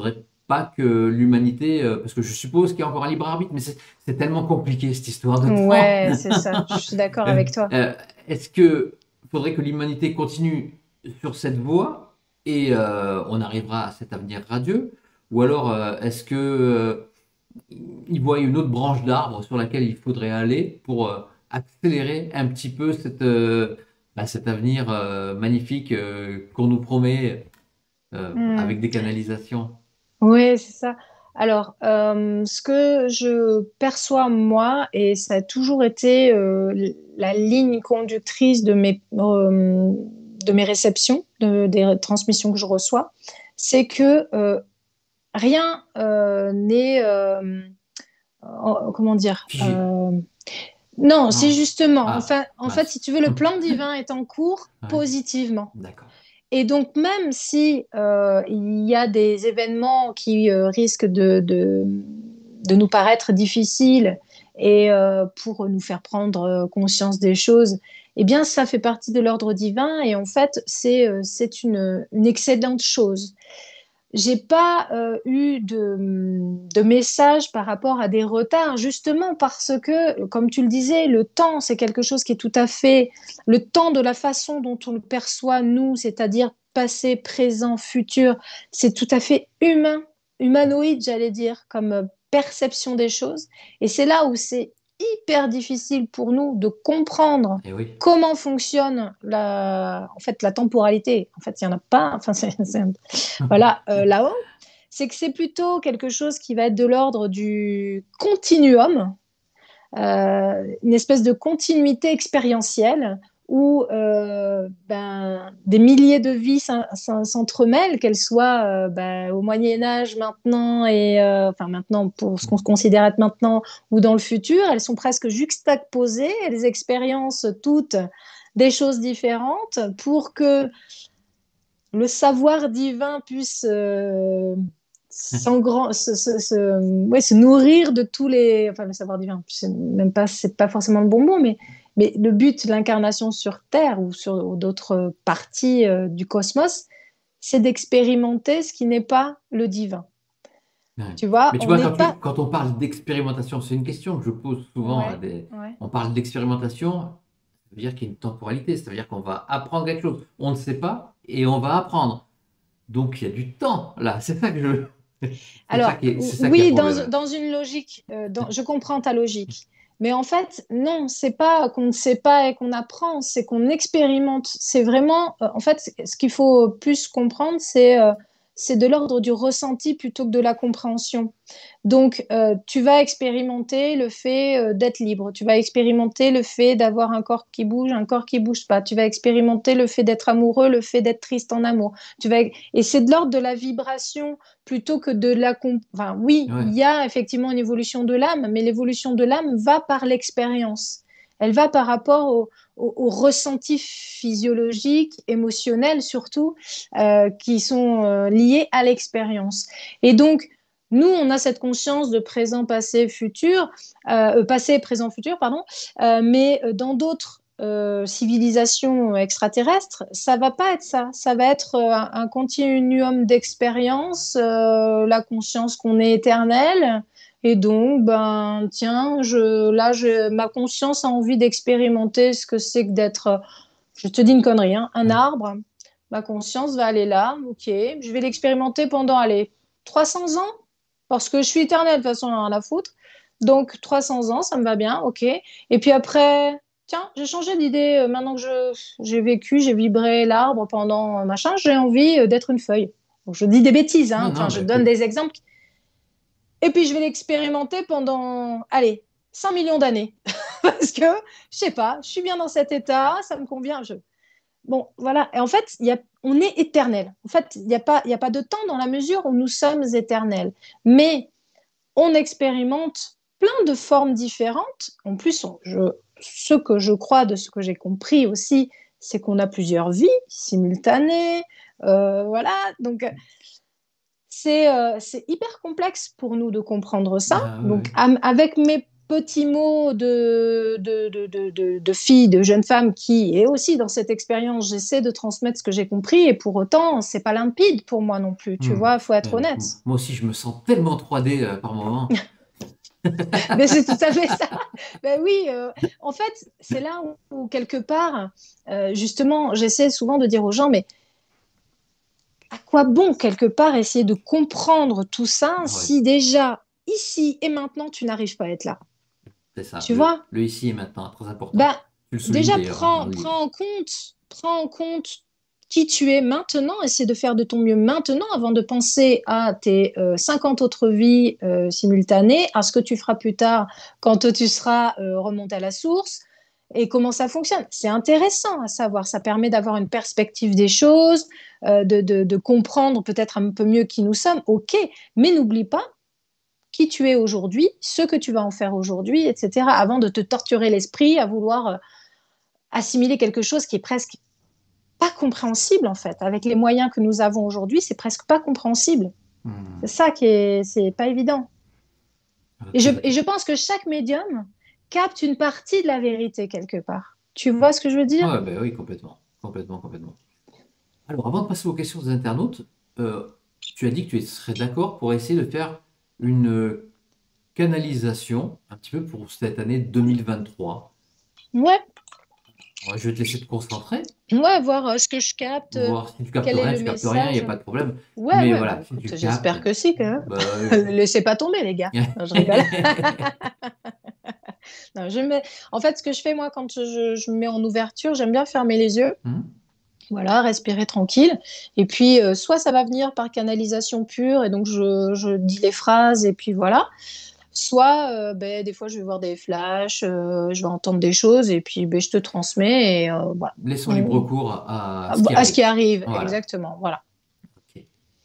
A: pas que l'humanité, euh, parce que je suppose qu'il y a encore un libre arbitre, mais c'est c'est tellement compliqué cette histoire de temps.
B: Ouais, c'est ça. Je suis d'accord
A: Euh,
B: avec toi.
A: euh, Est-ce que faudrait que l'humanité continue sur cette voie et euh, on arrivera à cet avenir radieux? Ou alors euh, est-ce que euh, il voit une autre branche d'arbre sur laquelle il faudrait aller pour euh, accélérer un petit peu cette, euh, bah, cet avenir euh, magnifique euh, qu'on nous promet euh,
B: Hmm.
A: avec des canalisations?
B: Oui, c'est ça. Alors, euh, ce que je perçois moi, et ça a toujours été euh, la ligne conductrice de mes, euh, de mes réceptions, de- des transmissions que je reçois, c'est que euh, rien euh, n'est, euh, en- comment dire,
A: Figé.
B: euh, non, c'est
A: Non.
B: justement,
A: Ah,
B: enfin, en fait,
A: mince.
B: si tu veux, le plan divin est en cours
A: Ouais,
B: positivement.
A: d'accord.
B: Et donc, même si euh, il y a des événements qui euh, risquent de, de, de nous paraître difficiles et euh, pour nous faire prendre euh, conscience des choses, eh bien, ça fait partie de l'ordre divin et en fait, c'est euh, c'est une, une excellente chose. J'ai pas euh, eu de, de message par rapport à des retards, justement parce que, comme tu le disais, le temps, c'est quelque chose qui est tout à fait, le temps de la façon dont on le perçoit, nous, c'est-à-dire passé, présent, futur, c'est tout à fait humain, humanoïde, j'allais dire, comme euh, perception des choses. Et c'est là où c'est hyper difficile pour nous de comprendre
A: Eh oui.
B: comment fonctionne la, en fait, la temporalité. En fait, il n'y en a pas, enfin, c'est, c'est voilà, euh, là-haut, c'est que c'est plutôt quelque chose qui va être de l'ordre du continuum, euh, une espèce de continuité expérientielle où euh, ben, des milliers de vies s'entremêlent, qu'elles soient euh, ben, au Moyen Âge maintenant et euh, enfin maintenant pour ce qu'on considère être maintenant ou dans le futur, elles sont presque juxtaposées, elles expériencent toutes des choses différentes pour que le savoir divin puisse euh, s'engran- se, se, se- ouais, se nourrir de tous les... Enfin, le savoir divin, c'est même pas, c'est pas forcément le bon mot, mais, mais le but de l'incarnation sur Terre ou sur d'autres parties euh, du cosmos, c'est d'expérimenter ce qui n'est pas le divin.
A: Ouais.
B: Tu vois,
A: Mais tu
B: on
A: vois,
B: n'est
A: quand, tu,
B: pas...
A: quand on parle d'expérimentation, c'est une question que je pose souvent à
B: Ouais,
A: des...
B: ouais.
A: On parle d'expérimentation, ça veut dire qu'il y a une temporalité, ça veut dire qu'on va apprendre quelque chose. On ne sait pas et on va apprendre. Donc il y a du temps là, c'est ça que je... C'est ça
B: Alors,
A: qui est, c'est ça qui est
B: oui, dans,
A: problématique.
B: dans une logique, euh, dans- je comprends ta logique. Mais en fait, non, c'est pas qu'on ne sait pas et qu'on apprend, c'est qu'on expérimente. C'est vraiment, euh, en fait, ce qu'il faut plus comprendre, c'est euh, c'est de l'ordre du ressenti plutôt que de la compréhension. Donc, euh, tu vas expérimenter le fait euh, d'être libre. Tu vas expérimenter le fait d'avoir un corps qui bouge, un corps qui bouge pas. Tu vas expérimenter le fait d'être amoureux, le fait d'être triste en amour. Tu vas... Et c'est de l'ordre de la vibration plutôt que de la... comp- Enfin, oui,
A: Ouais.
B: il y a effectivement une évolution de l'âme, mais l'évolution de l'âme va par l'expérience. Elle va par rapport au, au, au ressenti physiologique, émotionnel surtout, euh, qui sont euh, liés à l'expérience. Et donc, nous, on a cette conscience de présent, passé, futur, euh, passé, présent, futur, pardon, euh, mais dans d'autres euh, civilisations extraterrestres, ça va pas être ça. Ça va être euh, un, un continuum d'expérience, euh, la conscience qu'on est éternel. Et donc, ben, tiens, je, là, je, ma conscience a envie d'expérimenter ce que c'est que d'être, je te dis une connerie, hein, un arbre. Ma conscience va aller là, ok, je vais l'expérimenter pendant, allez, trois cents ans, parce que je suis éternelle, de toute façon, rien à foutre. Donc, trois cents ans, ça me va bien, ok. Et puis après, tiens, j'ai changé d'idée. Euh, Maintenant que je, j'ai vécu, j'ai vibré l'arbre pendant euh, machin, j'ai envie euh, d'être une feuille. Donc, je dis des bêtises, hein.
A: Non,
B: Enfin,
A: non,
B: je
A: mais
B: donne
A: écoute.
B: des exemples. Et puis, je vais l'expérimenter pendant, allez, cinq millions d'années. Parce que, je sais pas, je suis bien dans cet état, ça me convient. Je... Bon, voilà. Et en fait, il y a, on est éternel. En fait, il n'y a pas, il y a pas de temps dans la mesure où nous sommes éternels. Mais on expérimente plein de formes différentes. En plus, on- je, ce que je crois, de ce que j'ai compris aussi, c'est qu'on a plusieurs vies simultanées. Euh, voilà. Donc, c'est euh, c'est hyper complexe pour nous de comprendre ça.
A: Ah, ouais,
B: Donc,
A: ouais.
B: am- avec mes petit mot de, de, de, de, de, de fille, de jeune femme qui est aussi dans cette expérience. J'essaie de transmettre ce que j'ai compris et pour autant, c'est pas limpide pour moi non plus. Tu
A: Hmm.
B: vois, il faut être
A: Euh,
B: honnête.
A: moi aussi, je me sens tellement trois D euh, par moment.
B: Mais c'est tout à fait ça. Ben oui, euh, en fait, c'est là où, où quelque part, euh, justement, j'essaie souvent de dire aux gens, mais à quoi bon, quelque part, essayer de comprendre tout ça
A: Ouais,
B: si déjà, ici et maintenant, tu n'arrives pas à être là.
A: c'est ça.
B: Tu
A: Le,
B: vois?
A: le ici et maintenant, très important.
B: Ben,
A: Tu le soulignes
B: déjà,
A: d'ailleurs hein, dans
B: prends,
A: le livre.
B: prends en compte, prends en compte qui tu es maintenant, essaie de faire de ton mieux maintenant avant de penser à tes euh, cinquante autres vies euh, simultanées, à ce que tu feras plus tard quand tu seras euh, remonté à la source et comment ça fonctionne. C'est intéressant à savoir, ça permet d'avoir une perspective des choses, euh, de, de, de comprendre peut-être un peu mieux qui nous sommes, ok, mais n'oublie pas qui tu es aujourd'hui, ce que tu vas en faire aujourd'hui, et cetera, avant de te torturer l'esprit à vouloir euh, assimiler quelque chose qui est presque pas compréhensible en fait. Avec les moyens que nous avons aujourd'hui, c'est presque pas compréhensible. C'est
A: Hmm.
B: ça qui est, c'est pas évident. Et
A: Ok,
B: je, et
A: ok.
B: je pense que chaque médium capte une partie de la vérité quelque part. Tu vois ce que je veux dire?
A: Ouais, ben oui, complètement. Complètement, complètement. Alors, avant de passer aux questions des internautes, euh, tu as dit que tu serais d'accord pour essayer de faire une euh, canalisation un petit peu pour cette année deux mille vingt-trois.
B: Ouais,
A: Ouais, je vais te laisser te concentrer,
B: ouais, voir euh, ce que je capte, euh,
A: voir si tu captes
B: quel est
A: rien,
B: le
A: tu captes rien, il n'y a
B: message.
A: pas de problème.
B: Ouais,
A: Mais
B: ouais, bah
A: voilà, si
B: écoute,
A: tu captes,
B: j'espère que si quand même.
A: bah, euh,
B: Laissez pas tomber les gars. Non, je rigole. Non, je mets... En fait, ce que je fais moi quand je, je me mets en ouverture, j'aime bien fermer les yeux.
A: hmm,
B: Voilà, respirer tranquille. Et puis, euh, soit ça va venir par canalisation pure, et donc je, je dis les phrases, et puis voilà. Soit, euh, ben, des fois, je vais voir des flashs, euh, je vais entendre des choses, et puis ben, je te transmets, et euh, voilà.
A: laissons libre
B: On-
A: cours à, à
B: À,
A: ce qui
B: à ce
A: arrive.
B: qui arrive,
A: Voilà.
B: exactement. Voilà.
A: Ok.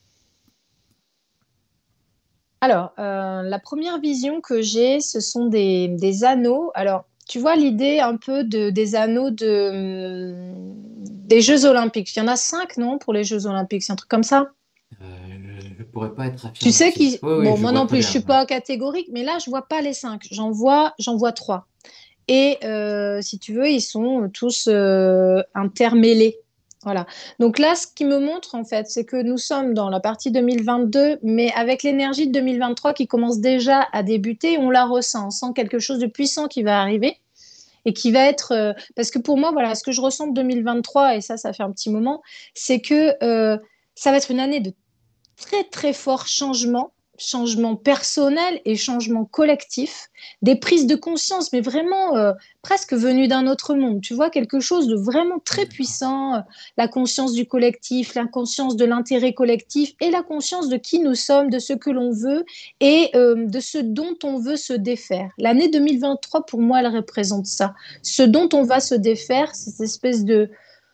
B: Alors, euh, la première vision que j'ai, ce sont des, des anneaux. Alors, tu vois l'idée un peu de, des anneaux de, hum, des Jeux Olympiques. Il y en a cinq, non, pour les Jeux Olympiques, c'est un truc comme ça.
A: Euh, je ne pourrais pas être
B: Tu sais
A: affirmatif.
B: qui,
A: Oui, oui,
B: bon,
A: je
B: moi
A: vois
B: non
A: très
B: plus, je
A: bien.
B: suis pas catégorique, mais là, je vois pas les cinq. J'en vois, j'en vois trois. Et euh, si tu veux, ils sont tous euh, intermêlés. Voilà. Donc là, ce qui me montre, en fait, c'est que nous sommes dans la partie deux mille vingt-deux, mais avec l'énergie de deux mille vingt-trois qui commence déjà à débuter, on la ressent. On sent quelque chose de puissant qui va arriver et qui va être... euh, parce que pour moi, voilà, ce que je ressens de deux mille vingt-trois, et ça, ça fait un petit moment, c'est que euh, ça va être une année de très très fort changement, changement personnel et changement collectif, des prises de conscience, mais vraiment euh, presque venues d'un autre monde. Tu vois, quelque chose de vraiment très
A: D'accord.
B: puissant, euh, la conscience du collectif, la conscience de l'intérêt collectif et la conscience de qui nous sommes, de ce que l'on veut et euh, de ce dont on veut se défaire. L'année deux mille vingt-trois, pour moi, elle représente ça. Ce dont on va se défaire, cette espèce de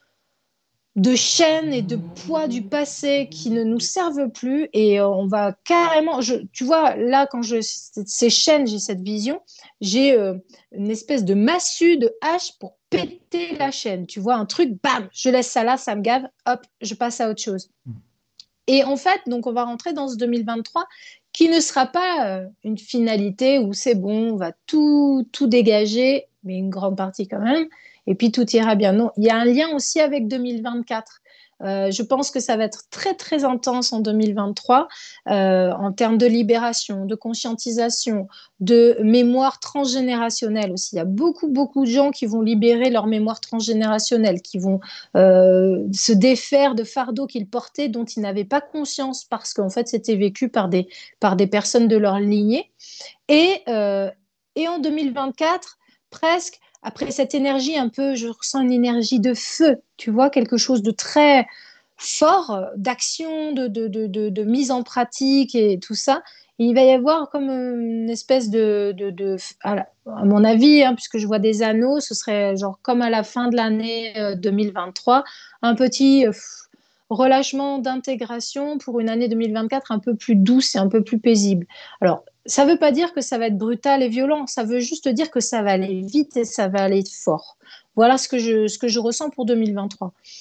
B: de chaînes et de poids du passé qui ne nous servent plus et euh, on va carrément je, tu vois là quand je ces chaînes j'ai cette vision j'ai euh, une espèce de massue de hache pour péter la chaîne tu vois un truc bam je laisse ça là ça me gave hop je passe à autre chose et en fait donc on va rentrer dans ce deux mille vingt-trois qui ne sera pas euh, une finalité où c'est bon on va tout tout dégager mais une grande partie quand même et puis tout ira bien. Non, il y a un lien aussi avec deux mille vingt-quatre. Euh, je pense que ça va être très très intense en deux mille vingt-trois euh, en termes de libération, de conscientisation, de mémoire transgénérationnelle aussi. Il y a beaucoup beaucoup de gens qui vont libérer leur mémoire transgénérationnelle, qui vont euh, se défaire de fardeaux qu'ils portaient dont ils n'avaient pas conscience parce qu'en fait c'était vécu par des, par des personnes de leur lignée. Et, euh, et en deux mille vingt-quatre, presque, après cette énergie un peu, je ressens une énergie de feu, tu vois, quelque chose de très fort, d'action, de, de, de, de, de mise en pratique et tout ça. Et il va y avoir comme une espèce de, de, de à, la, à, mon avis, hein, puisque je vois des anneaux, ce serait genre comme à la fin de l'année euh, deux mille vingt-trois, un petit euh, relâchement d'intégration pour une année deux mille vingt-quatre un peu plus douce et un peu plus paisible. Alors, ça ne veut pas dire que ça va être brutal et violent, ça veut juste dire que ça va aller vite et ça va aller fort. Voilà ce que je, ce que je ressens pour deux mille vingt-trois.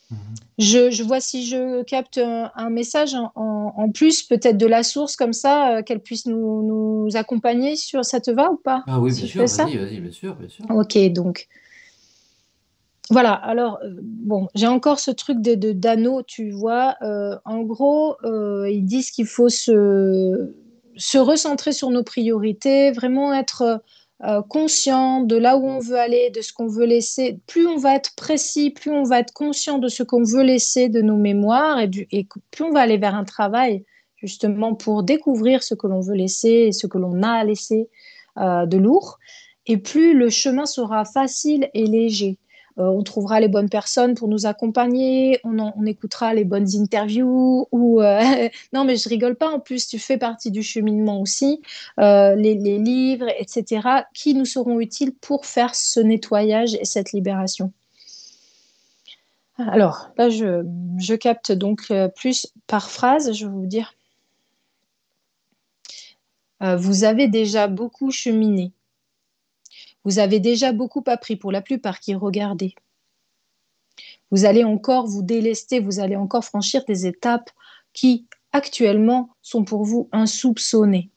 A: Mhm.
B: Je, je vois si je capte un, un message en, en- en plus, peut-être de la source, comme ça, euh, qu'elle puisse nous, nous accompagner sur... Ça te va ou pas,
A: Ah oui, bien
B: si je fais
A: sûr,
B: ça?
A: vas-y, vas-y, bien sûr, bien sûr.
B: Ok, donc voilà. Alors, euh, bon, j'ai encore ce truc de, de- d'anneau, tu vois. Euh, en gros, euh, ils disent qu'il faut se, se recentrer sur nos priorités, vraiment être euh, conscient de là où on veut aller, de ce qu'on veut laisser. Plus on va être précis, plus on va être conscient de ce qu'on veut laisser de nos mémoires et, du, et plus on va aller vers un travail justement pour découvrir ce que l'on veut laisser et ce que l'on a à laisser euh, de lourd. Et plus le chemin sera facile et léger. Euh, on trouvera les bonnes personnes pour nous accompagner, on, en- on écoutera les bonnes interviews. Ou euh, non, mais je rigole pas. En plus, tu fais partie du cheminement aussi. Euh, les, les livres, et cetera, qui nous seront utiles pour faire ce nettoyage et cette libération. Alors là, je, je capte donc euh, plus par phrase. Je vais vous dire, euh, vous avez déjà beaucoup cheminé. Vous avez déjà beaucoup appris pour la plupart qui regardaient. Vous allez encore vous délester, vous allez encore franchir des étapes qui, actuellement, sont pour vous insoupçonnées.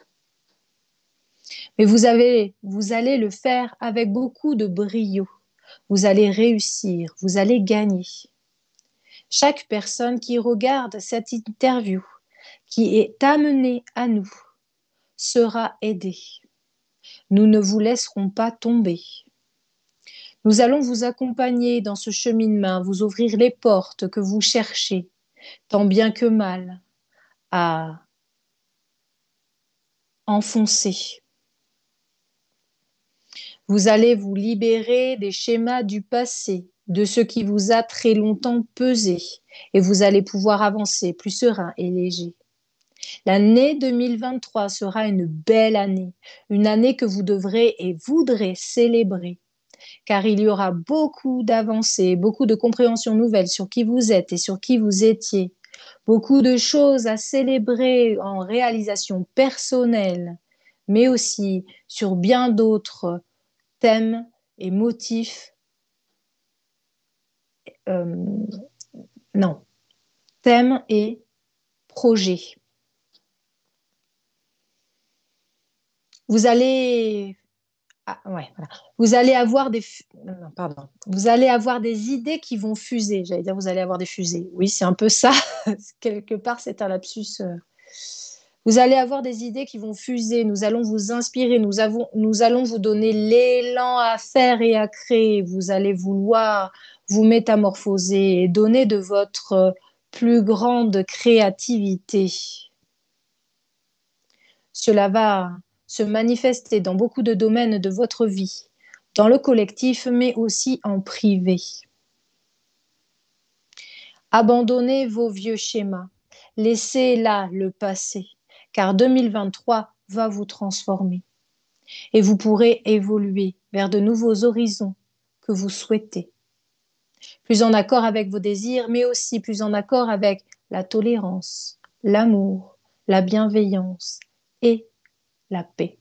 B: Mais vous, avez, vous allez le faire avec beaucoup de brio. Vous allez réussir, vous allez gagner. Chaque personne qui regarde cette interview, qui est amenée à nous, sera aidée. Nous ne vous laisserons pas tomber. Nous allons vous accompagner dans ce cheminement, vous ouvrir les portes que vous cherchez, tant bien que mal, à enfoncer. Vous allez vous libérer des schémas du passé, de ce qui vous a très longtemps pesé, et vous allez pouvoir avancer plus serein et léger. L'année deux mille vingt-trois sera une belle année, une année que vous devrez et voudrez célébrer, car il y aura beaucoup d'avancées, beaucoup de compréhensions nouvelles sur qui vous êtes et sur qui vous étiez, beaucoup de choses à célébrer en réalisation personnelle, mais aussi sur bien d'autres thèmes et motifs, euh, non, thèmes et projets. Vous allez, ah, ouais, voilà. Vous allez avoir des, non, pardon, vous allez avoir des idées qui vont fuser. J'allais dire, vous allez avoir des fusées. Oui, c'est un peu ça. Quelque part, c'est un lapsus. Euh... Vous allez avoir des idées qui vont fuser. Nous allons vous inspirer. Nous, avons, nous allons vous donner l'élan à faire et à créer. Vous allez vouloir vous métamorphoser et donner de votre plus grande créativité. Cela va se manifester dans beaucoup de domaines de votre vie, dans le collectif, mais aussi en privé. Abandonnez vos vieux schémas. Laissez là le passé, car deux mille vingt-trois va vous transformer et vous pourrez évoluer vers de nouveaux horizons que vous souhaitez. Plus en accord avec vos désirs, mais aussi plus en accord avec la tolérance, l'amour, la bienveillance et la paix.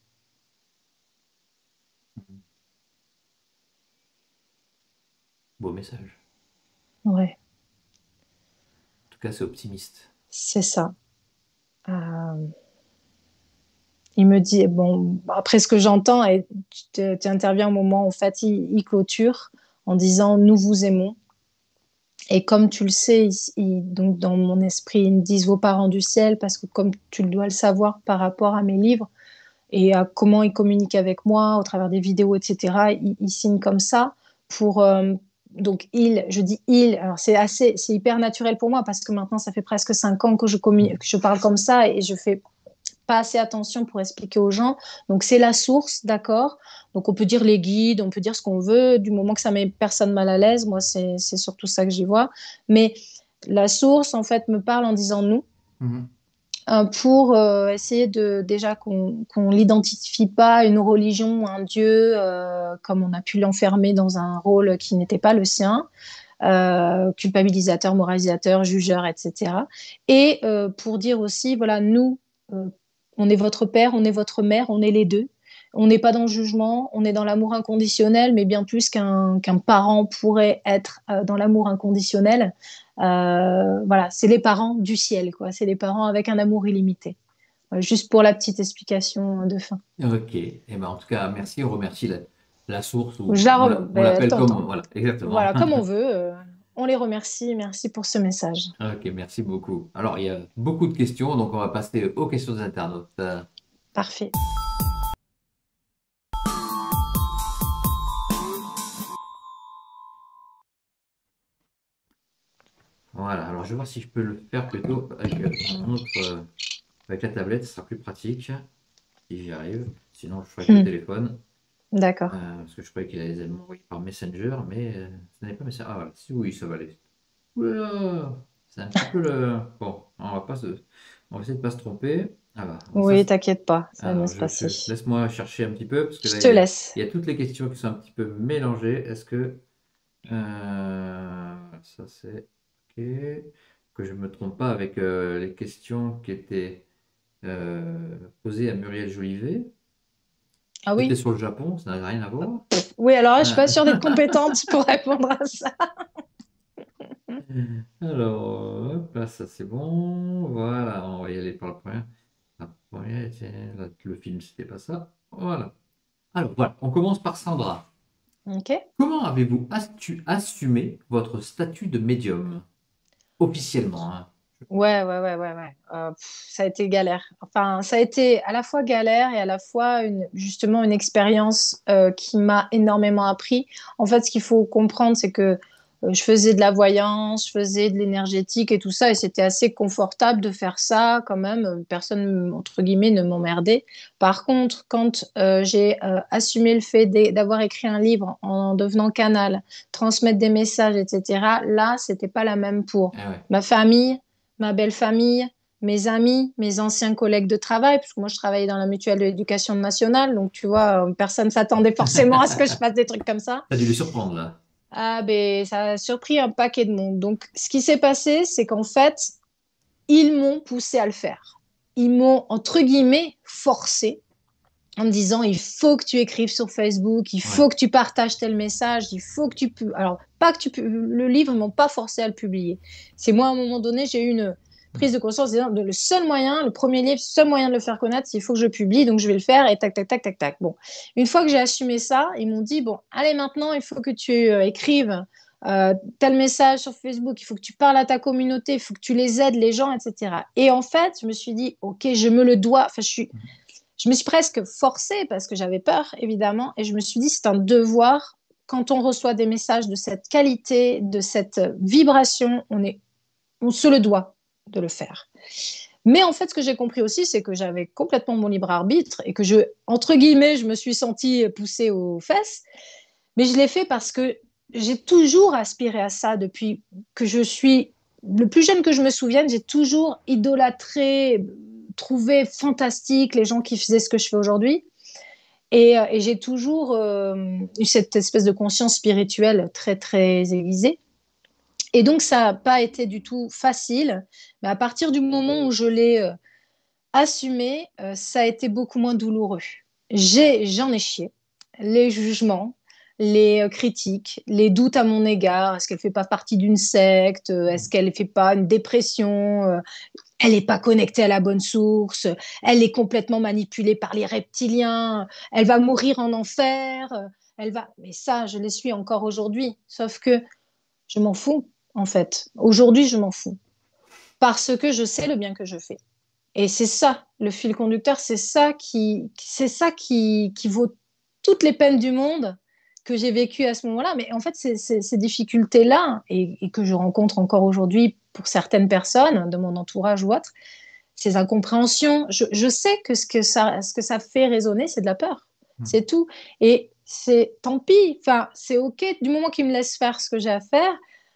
A: Beau message.
B: Ouais,
A: En tout cas, c'est optimiste.
B: c'est ça. Euh, il me dit, bon, après ce que j'entends, et tu, tu interviens au moment où en fait il, il clôture en disant nous vous aimons. Et comme tu le sais, il- il- donc dans mon esprit, ils me disent vos parents du ciel, parce que comme tu dois le savoir par rapport à mes livres et à comment ils communiquent avec moi au travers des vidéos, et cetera, ils, ils signent comme ça pour. Euh, donc, il, je dis il, alors c'est assez, c'est hyper naturel pour moi parce que maintenant, ça fait presque cinq ans que je, commun- que je parle comme ça et je fais pas assez attention pour expliquer aux gens. Donc, c'est la source, d'accord? Donc, on peut dire les guides, on peut dire ce qu'on veut, du moment que ça met personne mal à l'aise. Moi, c'est c'est surtout ça que j'y vois. Mais la source, en fait, me parle en disant nous,
A: Mhm.
B: euh, pour euh, essayer de, déjà qu'on qu'on l'identifie pas à une religion ou un dieu, euh, comme on a pu l'enfermer dans un rôle qui n'était pas le sien. Euh, culpabilisateur, moralisateur, jugeur, et cetera. Et euh, pour dire aussi, voilà, nous, euh, on est votre père, on est votre mère, on est les deux. On n'est pas dans le jugement, on est dans l'amour inconditionnel, mais bien plus qu'un qu'un parent pourrait être euh, dans l'amour inconditionnel. Euh, voilà, c'est les parents du ciel, quoi. C'est les parents avec un amour illimité. Euh, juste pour la petite explication de fin.
A: Ok. Et ben, en tout cas, merci. On remercie la, la source ou
B: Je la
A: on
B: re-
A: l'a- on
B: ben,
A: l'appelle
B: tant-
A: comme.
B: tant-
A: Voilà, exactement.
B: voilà, comme on veut. Euh, on les remercie. Merci pour ce message.
A: Ok, merci beaucoup. Alors, il y a beaucoup de questions, donc on va passer aux questions des internautes. Euh,
B: Parfait.
A: Voilà, alors je vais voir si je peux le faire plutôt avec, euh, mon autre, euh, avec la tablette, ce sera plus pratique, si j'y arrive. Sinon, je ferai avec le
B: Hmm,
A: téléphone,
B: d'accord.
A: euh, parce que je croyais qu'il allait m'envoyer par Messenger, mais euh, ce n'est pas Messenger. Ah voilà, si oui, ça va aller. Oula, c'est un petit peu le... Bon, on va pas se... on va essayer de pas se tromper. Ah bah, bon, ça,
B: Oui,
A: c'est-
B: t'inquiète pas, ça va bien
A: alors,
B: se
A: je,
B: passer.
A: je- laisse-moi chercher un petit peu, parce que
B: Je
A: là,
B: te
A: il y a,
B: laisse.
A: il y a toutes les questions qui sont un petit peu mélangées. Est-ce que... euh, ça, c'est... Ok. Que je ne me trompe pas avec euh, les questions qui étaient euh, posées à Muriel Jolivet.
B: Ah
A: C'était
B: oui?
A: sur le Japon, ça n'a rien à voir.
B: Oui, alors là, je suis
A: Ah.
B: pas sûre d'être compétente pour répondre à ça.
A: Alors, hop, là, ça c'est bon. Voilà, on va y aller par la première. La première, tiens, là, le film, c'était pas ça. Voilà. Alors, voilà, on commence par Sandra.
B: Ok.
A: Comment avez-vous astu- assumé votre statut de médium? Officiellement, hein.
B: Ouais, ouais, ouais, ouais, ouais. Euh, pff, ça a été galère. Enfin, ça a été à la fois galère et à la fois une, justement une expérience euh, qui m'a énormément appris. En fait, ce qu'il faut comprendre, c'est que euh, je faisais de la voyance, je faisais de l'énergétique et tout ça, et c'était assez confortable de faire ça quand même. Personne, entre guillemets, ne m'emmerdait. Par contre, quand euh, j'ai euh, assumé le fait d'e- d'avoir écrit un livre en devenant canal, transmettre des messages, et cetera, là, c'était pas la même pour
A: Ah ouais.
B: ma famille, ma belle famille, mes amis, mes anciens collègues de travail, parce que moi je travaillais dans la mutuelle de l'éducation nationale, donc tu vois, euh, personne ne s'attendait forcément à ce que je fasse des trucs comme ça.
A: Ça a dû les surprendre là.
B: Ah ben ça a surpris un paquet de monde. Donc ce qui s'est passé, c'est qu'en fait, ils m'ont poussé à le faire. Ils m'ont, entre guillemets, forcé en me disant il faut que tu écrives sur Facebook, il
A: Ouais.
B: faut que tu partages tel message, il faut que tu pu... alors pas que tu pu... le livre ils m'ont pas forcé à le publier. C'est moi à un moment donné j'ai eu une prise de conscience disant le seul moyen, le premier livre, le seul moyen de le faire connaître, c'est il faut que je le publie, donc je vais le faire et tac tac tac tac tac. Bon, une fois que j'ai assumé ça, ils m'ont dit bon allez maintenant il faut que tu euh, écrives euh, tel message sur Facebook, il faut que tu parles à ta communauté, il faut que tu les aides les gens, et cetera. Et en fait je me suis dit ok je me le dois, enfin je suis je me suis presque forcée parce que j'avais peur, évidemment, et je me suis dit, c'est un devoir. Quand on reçoit des messages de cette qualité, de cette vibration, on, est, on se le doit de le faire. Mais en fait, ce que j'ai compris aussi, c'est que j'avais complètement mon libre arbitre et que je, entre guillemets, je me suis sentie poussée aux fesses. Mais je l'ai fait parce que j'ai toujours aspiré à ça depuis que je suis le plus jeune que je me souvienne. J'ai toujours idolâtré, trouvé fantastique les gens qui faisaient ce que je fais aujourd'hui. Et, euh, et j'ai toujours euh, eu cette espèce de conscience spirituelle très, très aiguisée. Et donc, ça n'a pas été du tout facile. Mais à partir du moment où je l'ai euh, assumé, euh, ça a été beaucoup moins douloureux. J'ai, j'en ai chié. Les jugements, les euh, critiques, les doutes à mon égard. Est-ce qu'elle ne fait pas partie d'une secte? Est-ce qu'elle ne fait pas une dépression? Euh, Elle n'est pas connectée à la bonne source. Elle est complètement manipulée par les reptiliens. Elle va mourir en enfer. Euh, Elle va... Mais ça, je les suis encore aujourd'hui. Sauf que je m'en fous, en fait. Aujourd'hui, je m'en fous. Parce que je sais le bien que je fais. Et c'est ça, le fil conducteur, c'est ça qui, c'est ça qui, qui vaut toutes les peines du monde que j'ai vécues à ce moment-là. Mais en fait, c'est, c'est, ces difficultés-là, et, et que je rencontre encore aujourd'hui pour certaines personnes de mon entourage ou autre, ces incompréhensions, je, je sais que ce que ça, ce que ça fait résonner, c'est de la peur. C'est tout. Et c'est tant pis. Enfin, c'est OK du moment qu'ils me laissent faire ce que j'ai à faire.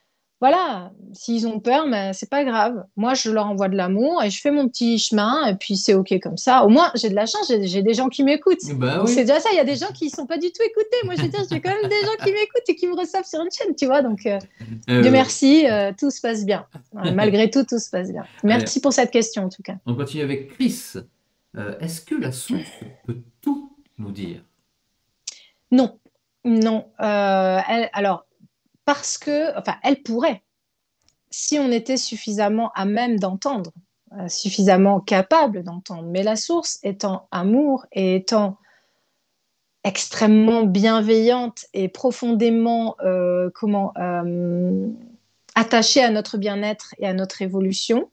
B: Voilà, s'ils ont peur, mais c'est pas grave. Moi, je leur envoie de l'amour et je fais mon petit chemin et puis c'est OK comme ça. Au moins, j'ai de la chance, j'ai j'ai des gens qui m'écoutent.
A: Bah
B: Donc c'est
A: oui.
B: déjà ça, il y a des gens qui sont pas du tout écoutés. Moi, je veux dire, j'ai quand même des gens qui m'écoutent et qui me reçoivent sur une chaîne, tu vois. Donc, euh, Dieu
A: Euh,
B: merci, euh, tout se passe bien. Euh, malgré tout, tout se passe bien.
A: allez,
B: Merci pour cette question, en tout cas.
A: on continue avec Chris. Euh, est-ce que la source peut tout nous dire?
B: Non, non. Euh, elle- alors, parce que, enfin, elle pourrait, si on était suffisamment à même d'entendre, euh, suffisamment capable d'entendre. Mais la source étant amour et étant extrêmement bienveillante et profondément, euh, comment, euh, attachée à notre bien-être et à notre évolution,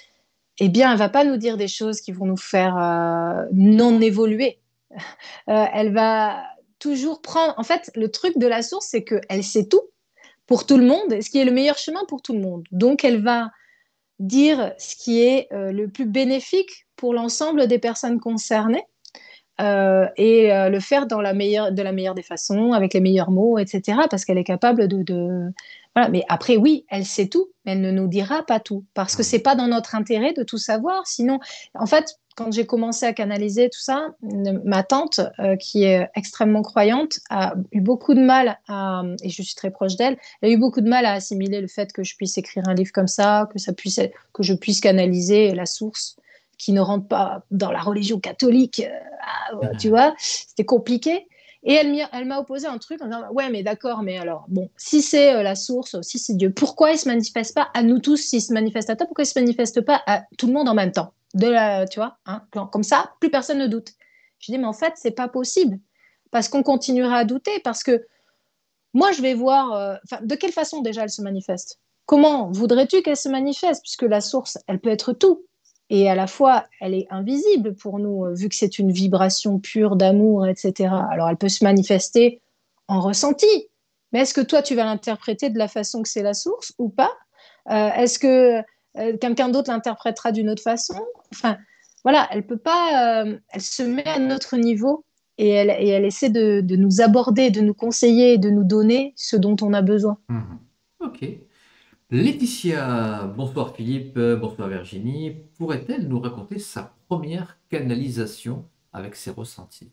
B: eh bien, elle va pas nous dire des choses qui vont nous faire euh, non évoluer. Euh, elle va toujours prendre. En fait, le truc de la source, c'est qu'elle sait tout pour tout le monde, ce qui est le meilleur chemin pour tout le monde. Donc, elle va dire ce qui est euh, le plus bénéfique pour l'ensemble des personnes concernées euh, et euh, le faire dans la meilleure, de la meilleure des façons, avec les meilleurs mots, et cetera. Parce qu'elle est capable de, de... Voilà. Mais après, oui, elle sait tout, mais elle ne nous dira pas tout. Parce que c'est pas dans notre intérêt de tout savoir. Sinon, en fait, quand j'ai commencé à canaliser tout ça, ma tante, euh, qui est extrêmement croyante, a eu beaucoup de mal à, et je suis très proche d'elle, elle a eu beaucoup de mal à assimiler le fait que je puisse écrire un livre comme ça, que ça puisse être, que je puisse canaliser la source qui ne rentre pas dans la religion catholique, euh, tu vois, c'était compliqué. Et elle m'y- elle m'a opposé un truc en disant, ouais, mais d'accord, mais alors, bon, si c'est euh, la source, si c'est Dieu, pourquoi il se manifeste pas à nous tous s'il se manifeste à toi, pourquoi il se manifeste pas à tout le monde en même temps? De la, tu vois, hein, comme ça, plus personne ne doute. Je dis, mais en fait, c'est pas possible. Parce qu'on continuera à douter, parce que moi, je vais voir, euh, enfin, de quelle façon déjà elle se manifeste? Comment voudrais-tu qu'elle se manifeste? Puisque la source, elle peut être tout. Et à la fois, elle est invisible pour nous, euh, vu que c'est une vibration pure d'amour, et cetera. Alors, elle peut se manifester en ressenti. Mais est-ce que toi, tu vas l'interpréter de la façon que c'est la source ou pas? Euh, est-ce que euh, quelqu'un d'autre l'interprétera d'une autre façon? Enfin, voilà, elle peut pas, euh, elle se met à notre niveau et elle, et elle essaie de, de nous aborder, de nous conseiller, de nous donner ce dont on a besoin.
A: Mhm. Ok. Laetitia, bonsoir Philippe, euh, bonsoir Virginie. Pourrait-elle nous raconter sa première canalisation avec ses ressentis?